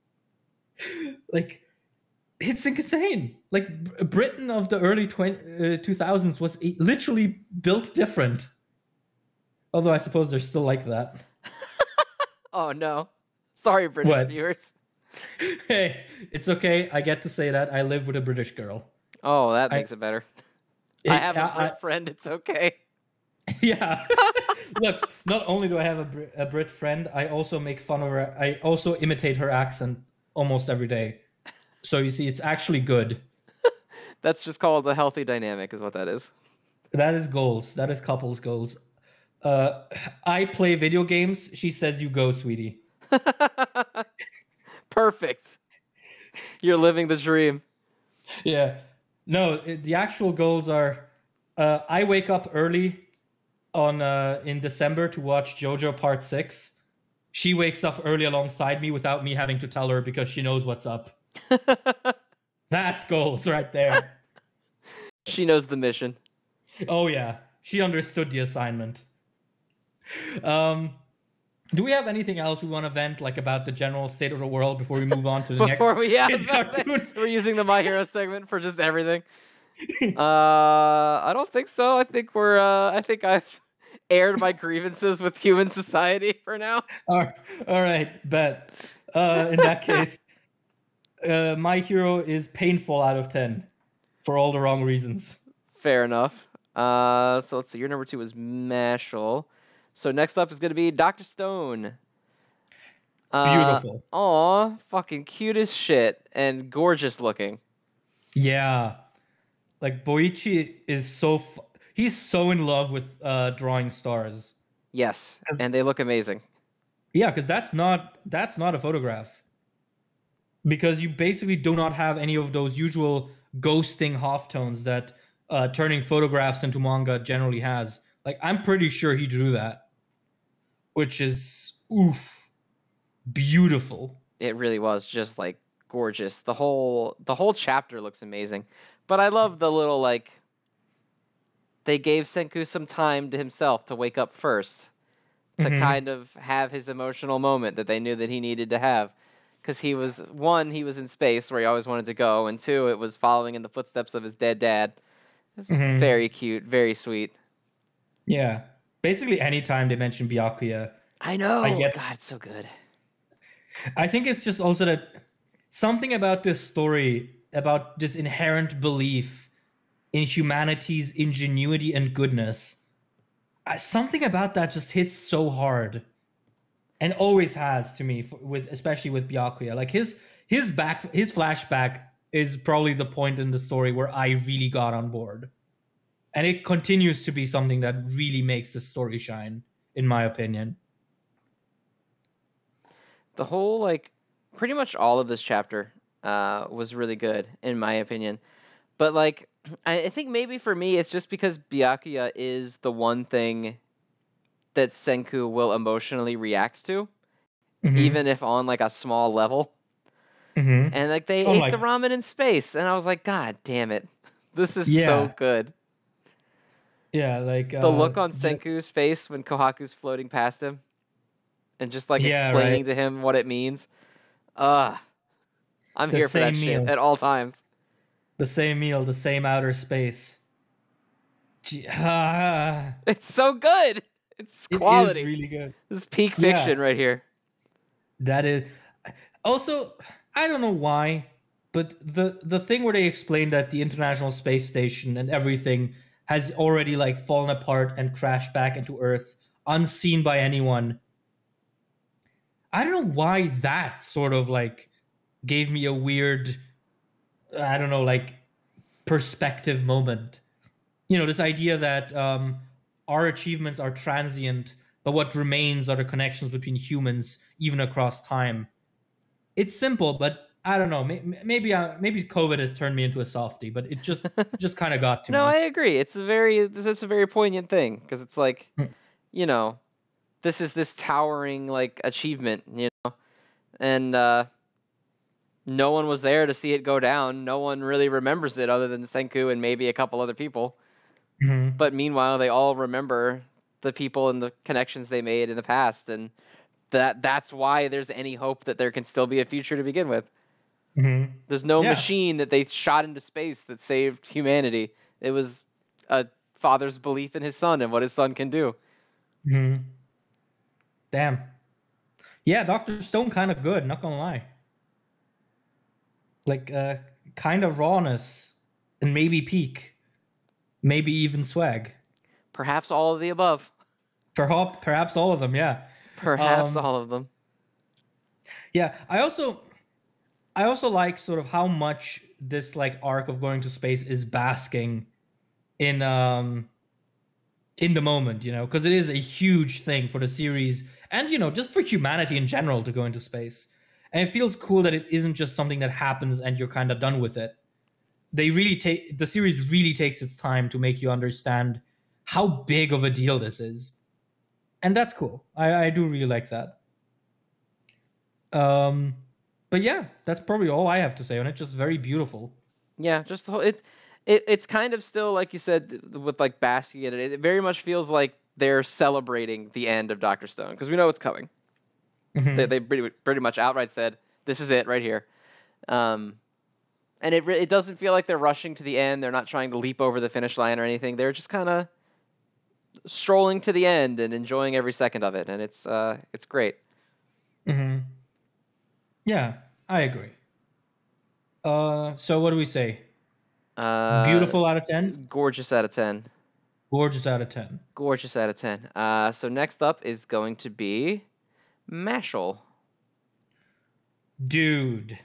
Like, it's insane. Like, Britain of the early two thousands was literally built different. Although I suppose they're still like that. Oh, no. Sorry, British what? viewers. Hey, it's okay. I get to say that. I live with a British girl. Oh, that makes I, it better. It, I have a Brit I, friend. It's okay. Yeah. Look, not only do I have a, Brit, a Brit friend, I also make fun of her. I also imitate her accent almost every day. So you see, it's actually good. That's just called a healthy dynamic, is what that is. That is goals. That is couples goals. Uh, I play video games. She says, you go, sweetie. Perfect. You're living the dream. Yeah. No, it, the actual goals are, uh, I wake up early on uh, in December to watch JoJo Part six. she wakes up early alongside me without me having to tell her because she knows what's up. That's goals right there. She knows the mission. Oh yeah, she understood the assignment. Um, do we have anything else we want to vent, like about the general state of the world, before we move on to the Before next we, yeah, I was kids about to say, cartoon? we're using the My Hero segment for just everything. Uh, I don't think so. I think we're. Uh, I think I've aired my grievances with human society for now. all right, bet. Uh, in that case, uh, My Hero is painful out of ten for all the wrong reasons. Fair enough. Uh, so let's see. Your number two was Mashal. So next up is going to be Doctor Stone. Uh, Beautiful. Aw, fucking cute as shit and gorgeous looking. Yeah, like Boichi is so f- he's so in love with uh, drawing stars. Yes, and they look amazing. Yeah, because that's not that's not a photograph. Because you basically do not have any of those usual ghosting halftones that uh, turning photographs into manga generally has. Like, I'm pretty sure he drew that, which is oof, beautiful. It really was just like gorgeous. The whole the whole chapter looks amazing. But I love the little like they gave Senku some time to himself to wake up first to Mhm. kind of have his emotional moment that they knew that he needed to have. Because he was, one, he was in space where he always wanted to go, and two, it was following in the footsteps of his dead dad. It's Mhm. very cute, very sweet. Yeah. Basically, anytime they mention Byakuya, I know. I get- God, it's so good. I think it's just also that something about this story, about this inherent belief in humanity's ingenuity and goodness, I- something about that just hits so hard, and always has to me, for, with especially with Byakuya. Like his his back his flashback is probably the point in the story where I really got on board, and it continues to be something that really makes the story shine, in my opinion. The whole, like, pretty much all of this chapter uh, was really good, in my opinion. But, like, I, I think maybe for me, it's just because Byakuya is the one thing that Senku will emotionally react to, Mhm. even if on, like, a small level. Mhm. And, like, they Oh, ate like- the ramen in space, and I was like, God damn it. This is Yeah. so good. Yeah, like The uh, look on the- Senku's face when Kohaku's floating past him, and just, like, Yeah, explaining right. to him what it means. Ugh. I'm The here for that same shit meal. at all times. the same meal, the same outer space. Gee, ah, It's so good. It's it quality. is really good. This is peak Yeah. fiction right here. That is also, I don't know why, but the the thing where they explain that the International Space Station and everything has already like fallen apart and crashed back into Earth unseen by anyone. I don't know why that sort of like gave me a weird, I don't know, like perspective moment. You know, this idea that um, our achievements are transient, but what remains are the connections between humans, even across time. It's simple, but I don't know. May- Maybe I, maybe COVID has turned me into a softie, but it just just kind of got to No, me. I agree. It's a very this is a very poignant thing because it's like, Hmm. you know, this is this towering like achievement, you know, and uh, no one was there to see it go down. No one really remembers it other than Senku and maybe a couple other people. Mhm. But meanwhile, they all remember the people and the connections they made in the past, and that that's why there's any hope that there can still be a future to begin with. Mhm. There's no Yeah. machine that they shot into space that saved humanity. It was a father's belief in his son and what his son can do. Mhm. Damn. Yeah, Doctor Stone kind of good, not gonna lie. Like uh kind of rawness and maybe peak. Maybe even swag. Perhaps all of the above. Perhaps perhaps all of them, yeah. Perhaps Um, all of them. Yeah, I also I also like sort of how much this like arc of going to space is basking in um in the moment, you know, because it is a huge thing for the series and you know, just for humanity in general to go into space. And it feels cool that it isn't just something that happens and you're kind of done with it. They really take the series really takes its time to make you understand how big of a deal this is. And that's cool. I, I do really like that. Um, but yeah, that's probably all I have to say on it. Just very beautiful. Yeah, just the whole, it, it it's kind of still like you said with like basking in it. It very much feels like they're celebrating the end of Doctor Stone because we know it's coming. Mm-hmm. They they pretty pretty much outright said this is it right here. Um, and it it doesn't feel like they're rushing to the end. They're not trying to leap over the finish line or anything. They're just kind of strolling to the end and enjoying every second of it, and it's uh it's great. Mm-hmm. Yeah, I agree. Uh, so what do we say? Uh, Beautiful out of ten? Gorgeous out of ten. Gorgeous out of ten. Gorgeous out of ten. Uh, so next up is going to be Mashle. Dude.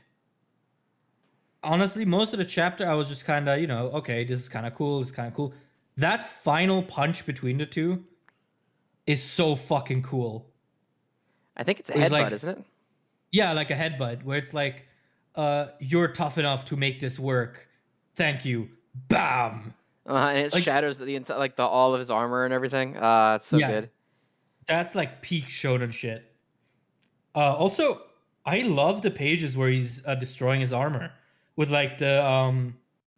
Honestly, most of the chapter I was just kind of, you know, okay, this is kind of cool, this is kind of cool. That final punch between the two is so fucking cool. I think it's a It was headbutt, like- isn't it? Yeah, like a headbutt where it's like, uh, you're tough enough to make this work. Thank you. Bam. Uh, and it Like- shatters the inside, like the all of his armor and everything. Uh, it's so Yeah. good. That's like peak shonen shit. Uh, also, I love the pages where he's uh, destroying his armor with like the um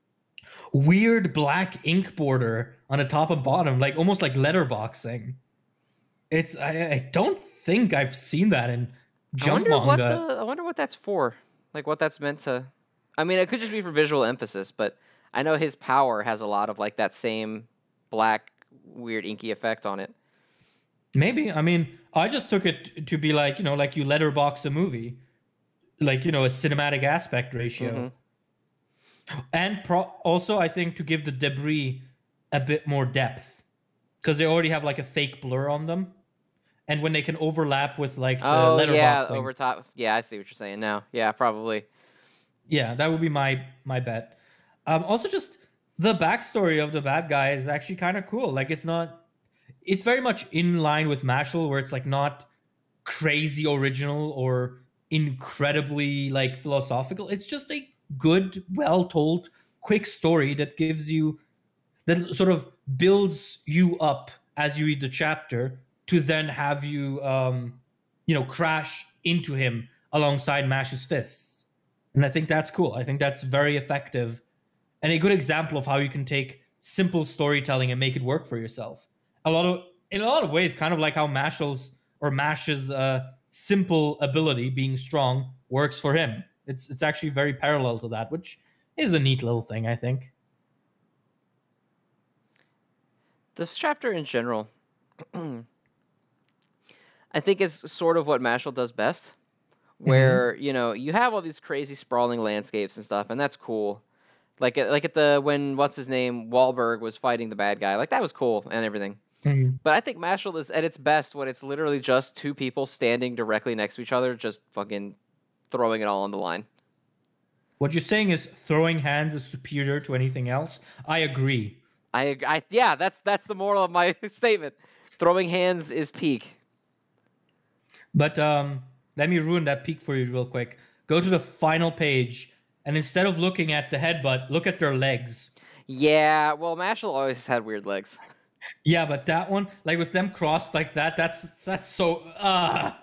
weird black ink border on the top and bottom, like almost like letterboxing. It's I, I don't think I've seen that in I jump wonder what manga. the I wonder what that's for. Like what that's meant to. I mean, it could just be for visual emphasis, but I know his power has a lot of like that same black weird inky effect on it. Maybe. I mean, I just took it to be like, you know, like you letterbox a movie, like, you know, a cinematic aspect ratio. Mhm. And pro- also, I think to give the debris a bit more depth because they already have like a fake blur on them. And when they can overlap with like the Oh letterboxing. yeah, over top. Yeah, I see what you're saying now. Yeah, probably. Yeah, that would be my my bet. Um, also, just the backstory of the bad guy is actually kind of cool. Like, it's not, it's very much in line with Mashle, where it's like not crazy original or incredibly like philosophical. It's just a good, well told, quick story that gives you, that sort of builds you up as you read the chapter to then have you, um, you know, crash into him alongside Mash's fists. And I think that's cool. I think that's very effective and a good example of how you can take simple storytelling and make it work for yourself. A lot of, in a lot of ways, kind of like how Mashle's or Mash's uh, simple ability, being strong, works for him. It's it's actually very parallel to that, which is a neat little thing, I think. This chapter in general, I think is sort of what Mashle does best. Where mm-hmm. you know you have all these crazy sprawling landscapes and stuff, and that's cool. Like like at the when what's his name Wahlberg was fighting the bad guy, like that was cool and everything. Mm-hmm. But I think Mashle is at its best when it's literally just two people standing directly next to each other, just fucking throwing it all on the line. What you're saying is throwing hands is superior to anything else. I agree. I, I yeah, that's that's the moral of my statement. Throwing hands is peak. But um, let me ruin that peak for you real quick. Go to the final page, and instead of looking at the headbutt, look at their legs. Yeah, well, Mashle always had weird legs. Yeah, but that one, like with them crossed like that, that's that's so. Uh,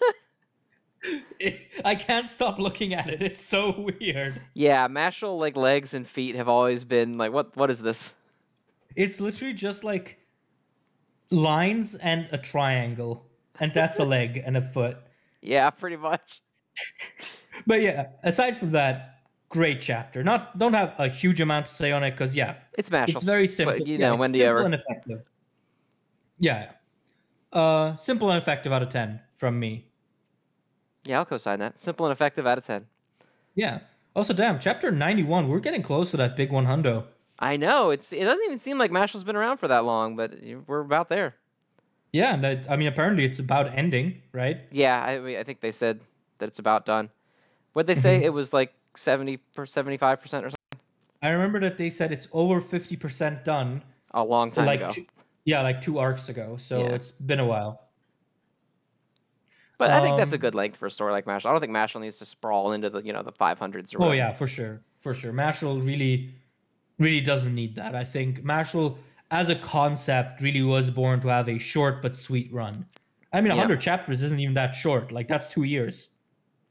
it, I can't stop looking at it. It's so weird. Yeah, Mashle like legs and feet have always been like, what what is this? It's literally just like lines and a triangle, and that's a leg and a foot. Yeah, pretty much. But yeah, aside from that, great chapter. Not don't have a huge amount to say on it because yeah, it's Mashle. It's very simple. But, you yeah, know, it's when do simple you ever? And effective. Yeah, uh, simple and effective out of ten from me. Yeah, I'll co-sign that. Simple and effective out of ten. Yeah. Also, damn, chapter ninety-one. We're getting close to that big one hundo. I know. It's it doesn't even seem like Mashle's been around for that long, but we're about there. Yeah, and that, I mean, apparently it's about ending, right? Yeah, I mean, I think they said that it's about done. What'd they say? It was like seventy or seventy-five percent or something? I remember that they said it's over fifty percent done. A long time like ago. Two, yeah, like two arcs ago. So Yeah. it's been a while. But I think that's a Um, good length for a story like Mashle. I don't think Mashle needs to sprawl into the you know the five hundreds or Oh whatever. yeah, for sure, for sure. Mashle really, really doesn't need that. I think Mashle, as a concept, really was born to have a short but sweet run. I mean, Yeah. one hundred chapters isn't even that short. Like that's two years.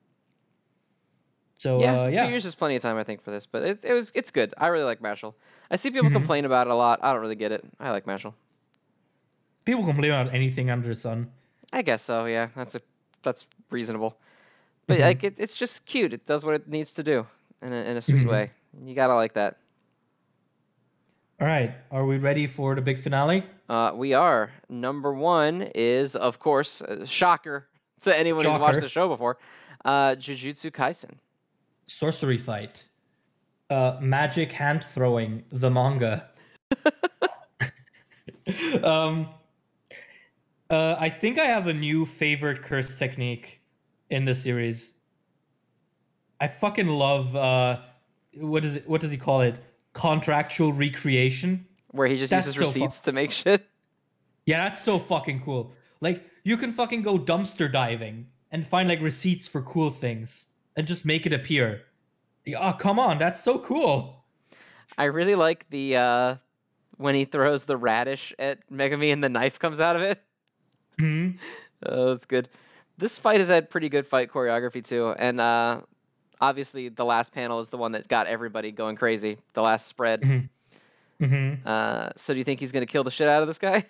So yeah, uh, two yeah. years is plenty of time, I think, for this. But it, it was it's good. I really like Mashal. I see people Mhm. complain about it a lot. I don't really get it. I like Mashal. People complain about anything under the sun. I guess so. Yeah, that's a that's reasonable. But Mhm. like it, it's just cute. It does what it needs to do in a, in a sweet Mhm. way. You gotta like that. All right, are we ready for the big finale? Uh, we are. Number one is, of course, uh, shocker to anyone who's watched Shocker. the show before, uh, Jujutsu Kaisen. Sorcery fight. Uh, magic hand throwing. The manga. um, uh, I think I have a new favorite curse technique in the series. I fucking love uh, what is it? What does he call it? Contractual recreation. Where he just That's uses so fu- receipts to make shit. Yeah, that's so fucking cool. Like you can fucking go dumpster diving and find like receipts for cool things and just make it appear. Oh, come on, that's so cool. I really like the uh, when he throws the radish at Megami and the knife comes out of it. Hmm. Oh, that's good. This fight has had pretty good fight choreography too, and uh, obviously the last panel is the one that got everybody going crazy. The last spread. Mm-hmm. Mm-hmm. Uh, so do you think he's gonna kill the shit out of this guy?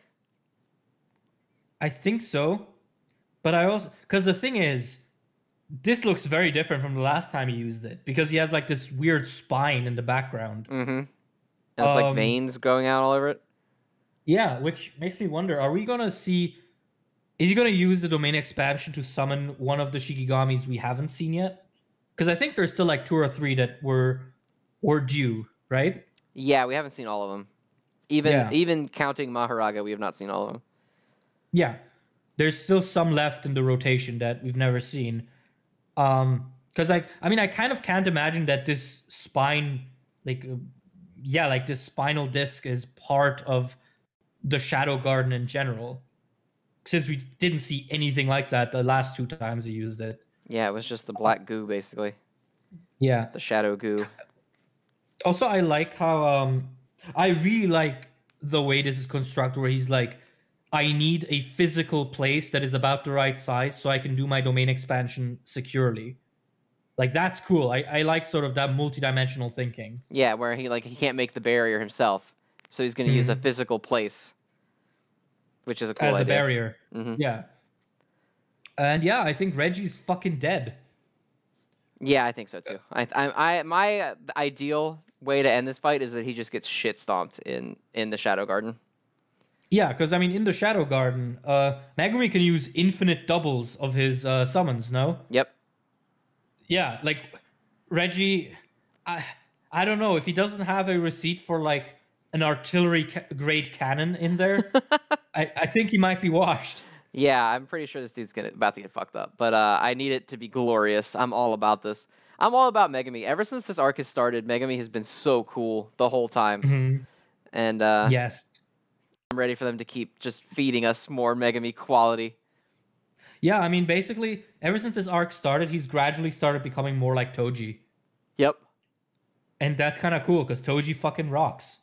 I think so, but I also because the thing is, this looks very different from the last time he used it because he has like this weird spine in the background. Mm-hmm. And it's like Um, veins going out all over it. Yeah, which makes me wonder: are we gonna see? Is he gonna use the domain expansion to summon one of the Shikigamis we haven't seen yet? Because I think there's still like two or three that were were due, right? Yeah, we haven't seen all of them. Even Yeah. even counting Maharaga, we have not seen all of them. Yeah, there's still some left in the rotation that we've never seen. Um, because like I mean, I kind of can't imagine that this spine, like, uh, yeah, like this spinal disc is part of the Shadow Garden in general. Since we didn't see anything like that the last two times he used it. Yeah, it was just the black goo basically, Yeah. the shadow goo. Also, I like how um, I really like the way this is constructed, where he's like, I need a physical place that is about the right size so I can do my domain expansion securely. Like that's cool. I, I like sort of that multidimensional thinking. Yeah, where he like he can't make the barrier himself, so he's gonna use a Mhm. physical place, which is a cool As a idea. barrier. hmm Yeah. And yeah, I think Reggie's fucking dead. Yeah, I think so too. I, I, I, my ideal way to end this fight is that he just gets shit stomped in in the Shadow Garden. Yeah, because I mean, in the Shadow Garden, uh, Megumi can use infinite doubles of his uh, summons. No. Yep. Yeah, like Reggie, I I don't know if he doesn't have a receipt for like an artillery ca- grade cannon in there. I I think he might be washed. Yeah, I'm pretty sure this dude's gonna about to get fucked up. But uh, I need it to be glorious. I'm all about this. I'm all about Megami. Ever since this arc has started, Megami has been so cool the whole time. Mhm. And uh, Yes. I'm ready for them to keep just feeding us more Megami quality. Yeah, I mean, basically, ever since this arc started, he's gradually started becoming more like Toji, Yep. and that's kind of cool because Toji fucking rocks.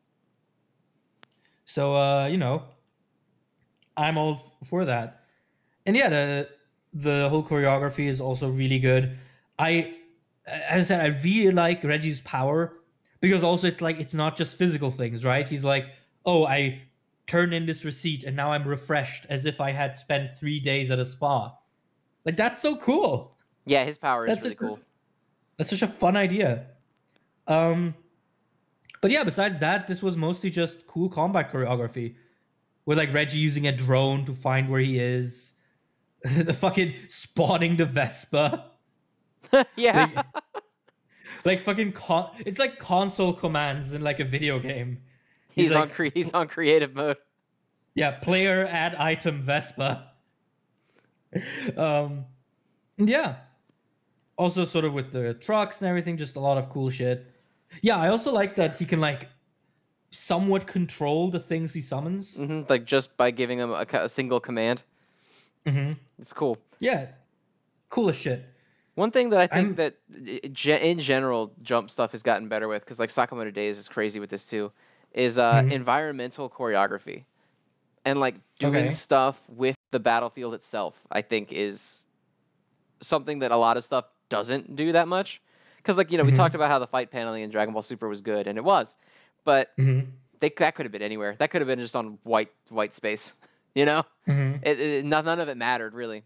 So, uh, you know, I'm all for that. And yeah, the the whole choreography is also really good. I, as I said, I really like Reggie's power because also it's like it's not just physical things, right? He's like, oh, I turned in this receipt and now I'm refreshed as if I had spent three days at a spa. Like that's so cool. Yeah, his power is That's really a- cool. That's such a fun idea. Um, but yeah, besides that, this was mostly just cool combat choreography with like Reggie using a drone to find where he is, the fucking spawning the Vespa, yeah. like, like fucking con- it's like console commands in like a video game. he's like, on cre- he's on creative mode. Yeah, player add item Vespa. um, and yeah. Also, sort of with the trucks and everything, just a lot of cool shit. Yeah, I also like that he can like somewhat control the things he summons. hmm Like just by giving him a, a single command. Mm-hmm. It's cool. Yeah, cool as shit. One thing that I think I'm- that i- ge- in general Jump stuff has gotten better with, because like Sakamoto Days is crazy with this too, is uh, Mhm. environmental choreography, and like doing Okay. stuff with the battlefield itself. I think is something that a lot of stuff doesn't do that much. Because, like, you know, we Mhm. talked about how the fight paneling in Dragon Ball Super was good, and it was. But Mhm. they, that could have been anywhere. That could have been just on white white space, you know? Mhm. It, it, none none of it mattered, really.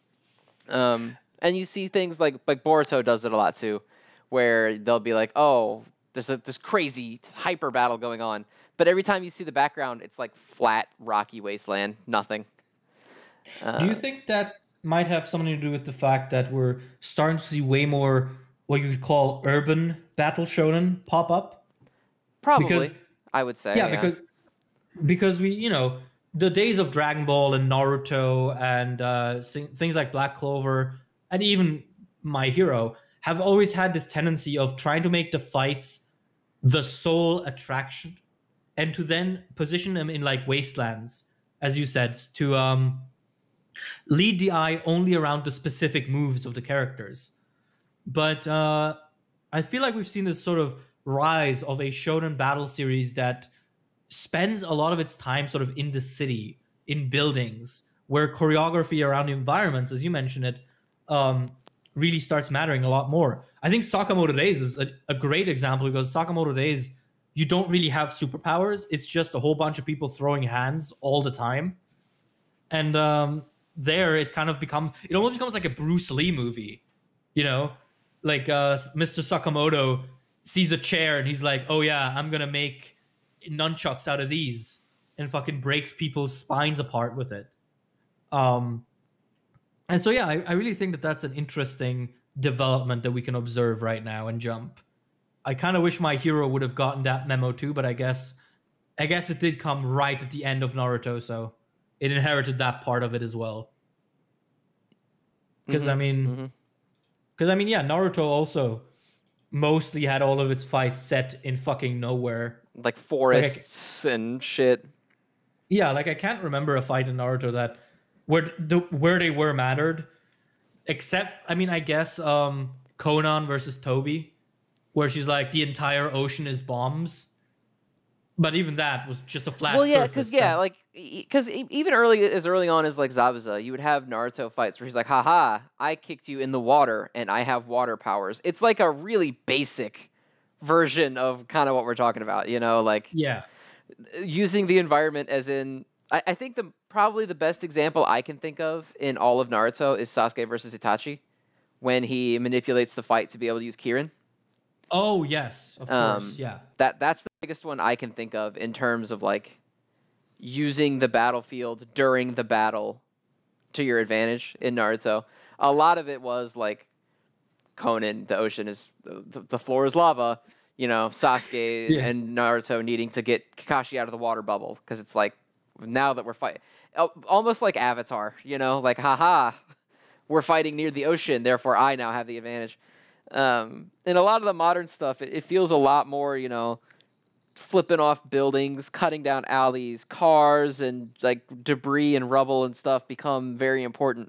Um, and you see things like, like Boruto does it a lot, too, where they'll be like, oh, there's a, this crazy hyper battle going on. But every time you see the background, it's like flat, rocky wasteland, nothing. Do you Uh, think that might have something to do with the fact that we're starting to see way more what you could call urban battle shonen pop up? Because probably, I would say, yeah, yeah. because because we, you know, the days of Dragon Ball and Naruto and uh, thing- things like Black Clover and even My Hero have always had this tendency of trying to make the fights the sole attraction and to then position them in like wastelands, as you said, to um lead the eye only around the specific moves of the characters. But uh, I feel like we've seen this sort of rise of a shonen battle series that spends a lot of its time sort of in the city, in buildings, where choreography around the environments, as you mentioned it, um, really starts mattering a lot more. I think Sakamoto Days is a, a great example because Sakamoto Days, you don't really have superpowers. It's just a whole bunch of people throwing hands all the time. And um, there it kind of becomes, it almost becomes like a Bruce Lee movie, you know? Like uh, Mister Sakamoto sees a chair and he's like, oh yeah, I'm going to make nunchucks out of these and fucking breaks people's spines apart with it. Um, and so, yeah, I, I really think that that's an interesting development that we can observe right now in Jump. I kind of wish My Hero would have gotten that memo too, but I guess I guess it did come right at the end of Naruto, so it inherited that part of it as well. Because I Mm-hmm, mean, mm-hmm. because I mean, yeah, Naruto also mostly had all of its fights set in fucking nowhere. Like Like, I, forests and shit. yeah, like I can't remember a fight in Naruto that where the where they were mattered, except I mean, I guess um Conan versus Toby, where she's like the entire ocean is bombs, but even that was just a Well, flat yeah, because surface. yeah, That like because even early as early on as like Zabuza, you would have Naruto fights where he's like, "Haha, I kicked you in the water, and I have water powers." It's like a really basic version of kind of what we're talking about, you know, like yeah, using the environment as in. I, I think the probably the best example I can think of in all of Naruto is Sasuke versus Itachi, when he manipulates the fight to be able to use Kirin. oh yes, of course, Um, yeah. that that's the biggest one I can think of in terms of like using the battlefield during the battle to your advantage in Naruto. A lot of it was like Conan, the ocean is the, the floor is lava. You know, Sasuke Yeah. and Naruto needing to get Kakashi out of the water bubble because it's like now that we're fighting, almost like Avatar. You know, like haha, we're fighting near the ocean, therefore I now have the advantage. Um, and a lot of the modern stuff, it, it feels a lot more, you know, flipping off buildings, cutting down alleys, cars, and like debris and rubble and stuff become very important.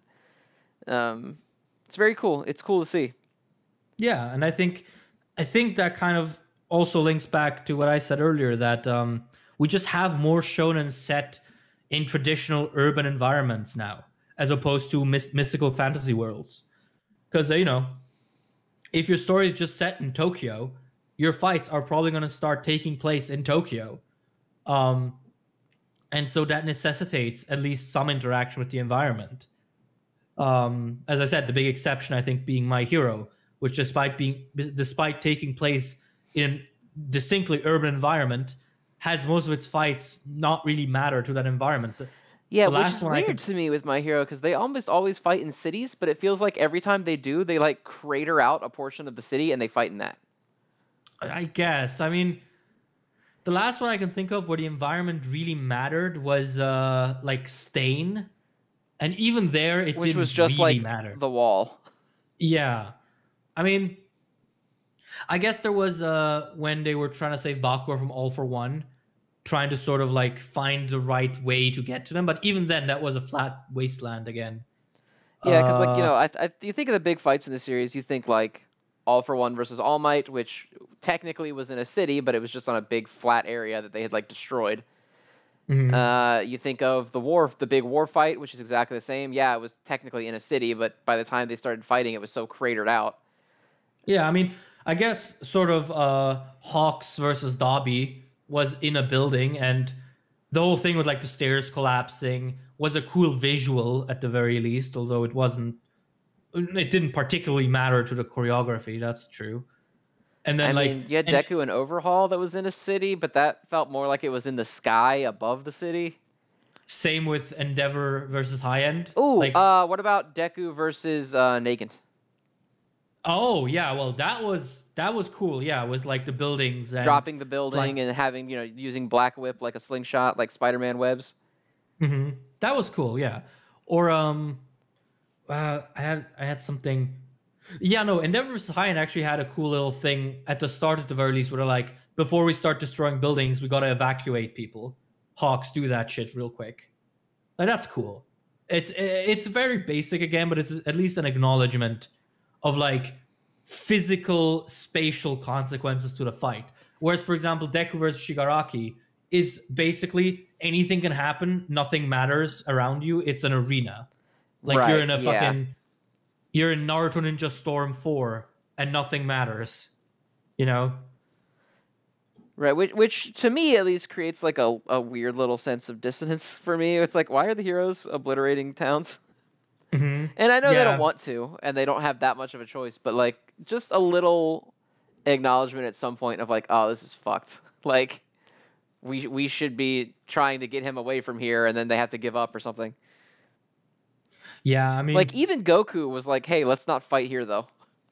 Um, it's very cool. It's cool to see. Yeah, and I think I think that kind of also links back to what I said earlier that um, we just have more shonen set in traditional urban environments now, as opposed to mys- mystical fantasy worlds. Because uh, you know, if your story is just set in Tokyo, your fights are probably going to start taking place in Tokyo, um, and so that necessitates at least some interaction with the environment. Um, as I said, the big exception I think being My Hero, which despite being despite taking place in distinctly urban environment, has most of its fights not really matter to that environment. The, Yeah, the which last is one I weird can, to me with My Hero because they almost always fight in cities, but it feels like every time they do, they like crater out a portion of the city and they fight in that. I guess, I mean, the last one I can think of where the environment really mattered was uh like Stain, and even there it Which was didn't just really like matter. the wall. Yeah, I mean, I guess there was uh when they were trying to save Bakura from All for One, trying to sort of like find the right way to get to them, but even then that was a flat wasteland again. Yeah, because like you Uh know, I, I you think of the big fights in the series, you think like All for One versus All Might, which technically was in a city, but it was just on a big flat area that they had like destroyed. mhm. Uh, you think of the war, the big war fight, which is exactly the same. Yeah, it was technically in a city, but by the time they started fighting, it was so cratered out. Yeah, I mean, I guess sort of uh Hawks versus Dobby was in a building, and the whole thing with like the stairs collapsing was a cool visual at the very least, although it wasn't it didn't particularly matter to the choreography, that's true. And I then like mean, you had and Deku and Overhaul that was in a city, but that felt more like it was in the sky above the city. same with Endeavor versus High End. Ooh, Like, uh, what about Deku versus uh, Nagant? oh yeah, well that was that was cool, yeah, with like the buildings and Dropping the like building and having, you know, using Black Whip like a slingshot, like Spider-Man webs. hmm that was cool, yeah. Or um uh I had I had something. Yeah, no, Endeavor versus High End actually had a cool little thing at the start at the very least where they're like, before we start destroying buildings, we gotta evacuate people. Hawks do that shit real quick. Like that's cool. It's it's very basic again, but it's at least an acknowledgement of like physical spatial consequences to the fight. Whereas, for example, Deku versus Shigaraki is basically anything can happen, nothing matters around you. It's an arena. Like you're Right, in a yeah. fucking you're in Naruto Ninja Storm four and nothing matters. You know? Right, which, which to me at least creates like a, a weird little sense of dissonance for me. It's like, why are the heroes obliterating towns? hmm And I know they don't Yeah. want to, and they don't have that much of a choice, but like just a little acknowledgement at some point of like, oh, this is fucked. Like we we should be trying to get him away from here, and then they have to give up or something. Yeah, I mean, Like even Goku was like, hey, let's not fight here though.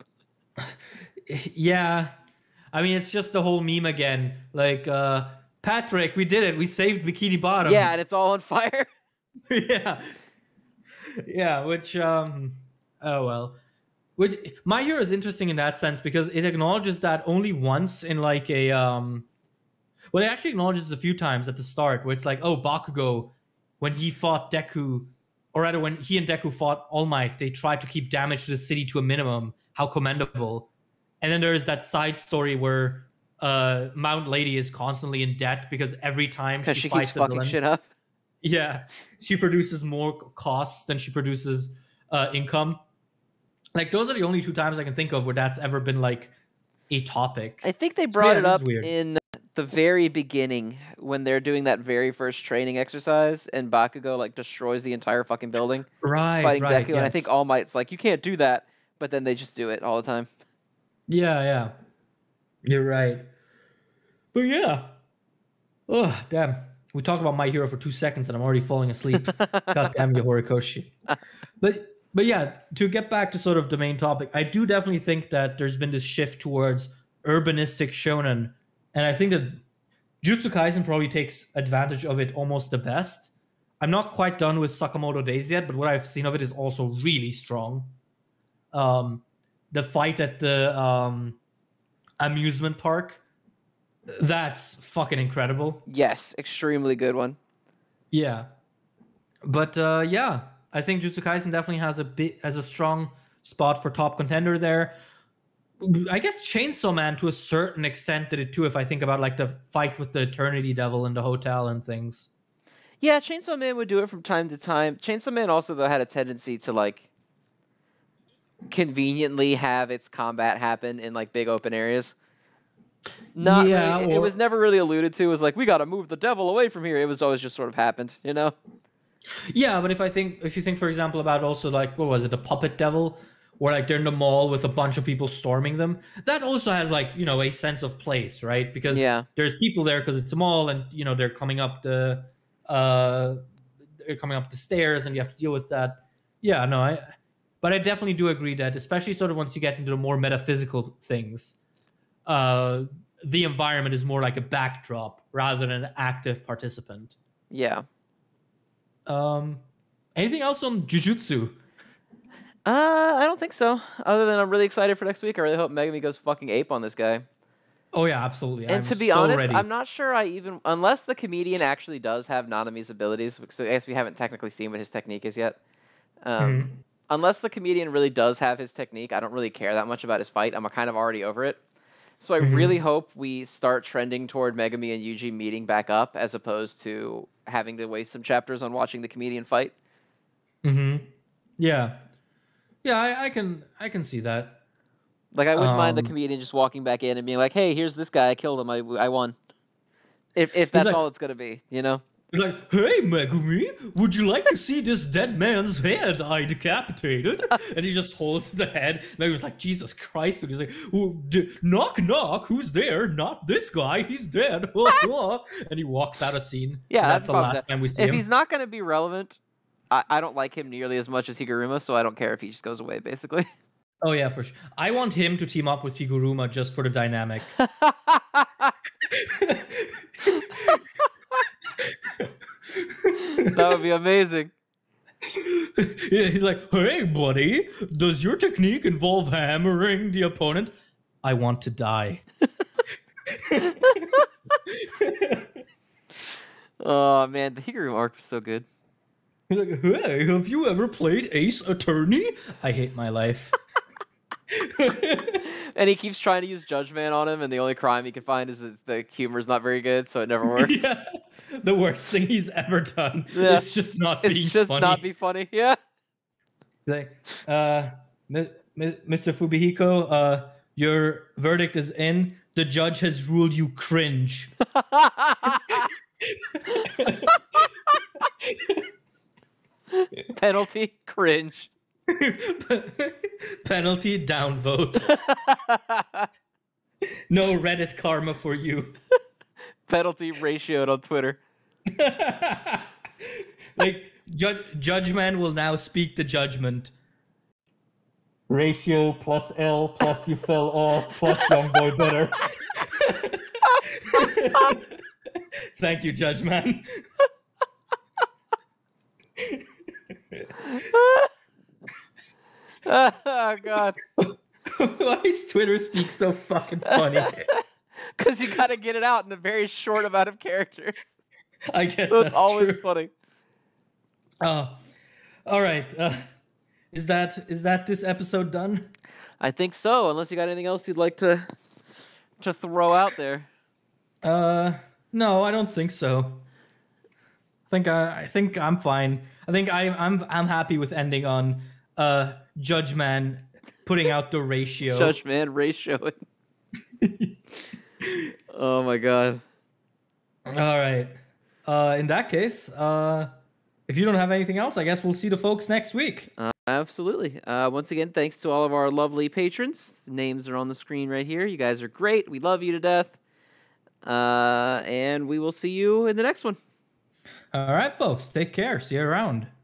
yeah. I mean, it's just the whole meme again. Like, uh, Patrick, we did it. We saved Bikini Yeah, Bottom. and it's all on fire. yeah. Yeah, which, um, oh well. Which, My Hero is interesting in that sense because it acknowledges that only once in like a, um, well, it actually acknowledges a few times at the start where it's like, oh, Bakugo, when he fought Deku, or rather when he and Deku fought All Might, they tried to keep damage to the city to a minimum. How commendable. And then there's that side story where uh, Mount Lady is constantly in debt because every time Because she she keeps fights a fucking villain, shit up. yeah, she produces more costs than she produces uh, income. Like those are the only two times I can think of where that's ever been like a topic. I think they So brought yeah, it it is up weird. in the very beginning when they're doing that very first training exercise, and Bakugo like destroys the entire fucking building Right, fighting right, Deku, and I think yes. All Might's like, you can't do that, but then they just do it all the time. Yeah, yeah. You're right. But yeah. Oh, damn. We talked about My Hero for two seconds and I'm already falling asleep. God damn you, Horikoshi. But but yeah, to get back to sort of the main topic, I do definitely think that there's been this shift towards urbanistic shonen, and I think that Jutsu Kaisen probably takes advantage of it almost the best. I'm not quite done with Sakamoto Days yet, but what I've seen of it is also really strong. Um, the fight at the um, amusement park, that's fucking incredible. Yes, extremely good one. Yeah, but uh, yeah, I think Jutsu Kaisen definitely has a bit has a strong spot for top contender there. I guess Chainsaw Man to a certain extent did it too. If I think about like the fight with the Eternity Devil in the hotel and things. Yeah, Chainsaw Man would do it from time to time. Chainsaw Man also though had a tendency to like conveniently have its combat happen in like big open areas. Not really. Yeah, It, it was or never really alluded to. It was like, we got to move the devil away from here. It was always just sort of happened, you know? yeah, but if I think if you think for example about also like what was it, the Puppet Devil, where like they're in the mall with a bunch of people storming them, that also has like you know a sense of place, right? Because Yeah. there's people there because it's a mall, and you know they're coming up the uh they're coming up the stairs, and you have to deal with that. Yeah, no, I. But I definitely do agree that, especially sort of once you get into the more metaphysical things, uh, the environment is more like a backdrop rather than an active participant. Yeah. Um, anything else on Jujutsu? Uh, I don't think so. Other than I'm really excited for next week. I really hope Megami goes fucking ape on this guy. Oh yeah, absolutely. And I'm to be so honest, ready. I'm not sure I even, unless the comedian actually does have Nanami's abilities, so I guess we haven't technically seen what his technique is yet. Um, Mhm. Unless the comedian really does have his technique, I don't really care that much about his fight. I'm kind of already over it. So I really Mhm. hope we start trending toward Megami and Yuji meeting back up, as opposed to having to waste some chapters on watching the comedian fight. Mhm. Yeah. Yeah, I, I can I can see that. Like I wouldn't mind the Um, comedian just walking back in and being like, "Hey, here's this guy. I killed him. I I won." If if He's that's like- all it's gonna be, you know. He's like, "Hey, Megumi, would you like to see this dead man's head I decapitated?" And he just holds the head. Megumi's like, "Jesus Christ!" And he's like, "Oh, d- "Knock, knock. Who's there? Not this guy. He's dead." And he walks out of scene. Yeah, And that's the I'm fine with last that. time we see If him. he's not gonna be relevant, I I don't like him nearly as much as Higuruma, so I don't care if he just goes away. Basically. Oh yeah, for sure. I want him to team up with Higuruma just for the dynamic. That would be amazing. Yeah, he's like, "Hey, buddy, does your technique involve hammering the opponent? I want to die." Oh man, the Higuruma arc was so good. He's like, "Hey, have you ever played Ace Attorney? I hate my life." And he keeps trying to use Judge Man on him, and the only crime he can find is that the humor's not very good, so it never works. Yeah, the worst thing he's ever done. Yeah. It's just not It's being just funny. not be funny. Yeah. He's like, uh, Mi- Mi- Mister Fubihiko, uh, your verdict is in. The judge has ruled you cringe. Penalty, cringe. Penalty, downvote. No Reddit karma for you. Penalty ratioed on Twitter. Like, ju- Judge Man will now speak the judgment. Ratio plus L plus you fell off plus young boy better. Thank you, Judge Man. Oh god. Why is Twitter speak so fucking funny? Because you gotta get it out in a very short amount of characters. I guess So that's it's always true. funny. Oh, all right. Uh, is that is that this episode done? I think so, unless you got anything else you'd like to to throw out there. Uh, no, I don't think so. I think I, I think I'm fine. I think I, I'm I'm happy with ending on uh Judge Man putting out the ratio. Judge Man ratio. Oh my god. All right. Uh, in that case, uh, if you don't have anything else, I guess we'll see the folks next week. Uh, absolutely. Uh, once again, thanks to all of our lovely patrons. The names are on the screen right here. You guys are great. We love you to death. Uh, and we will see you in the next one. All right, folks. Take care. See you around.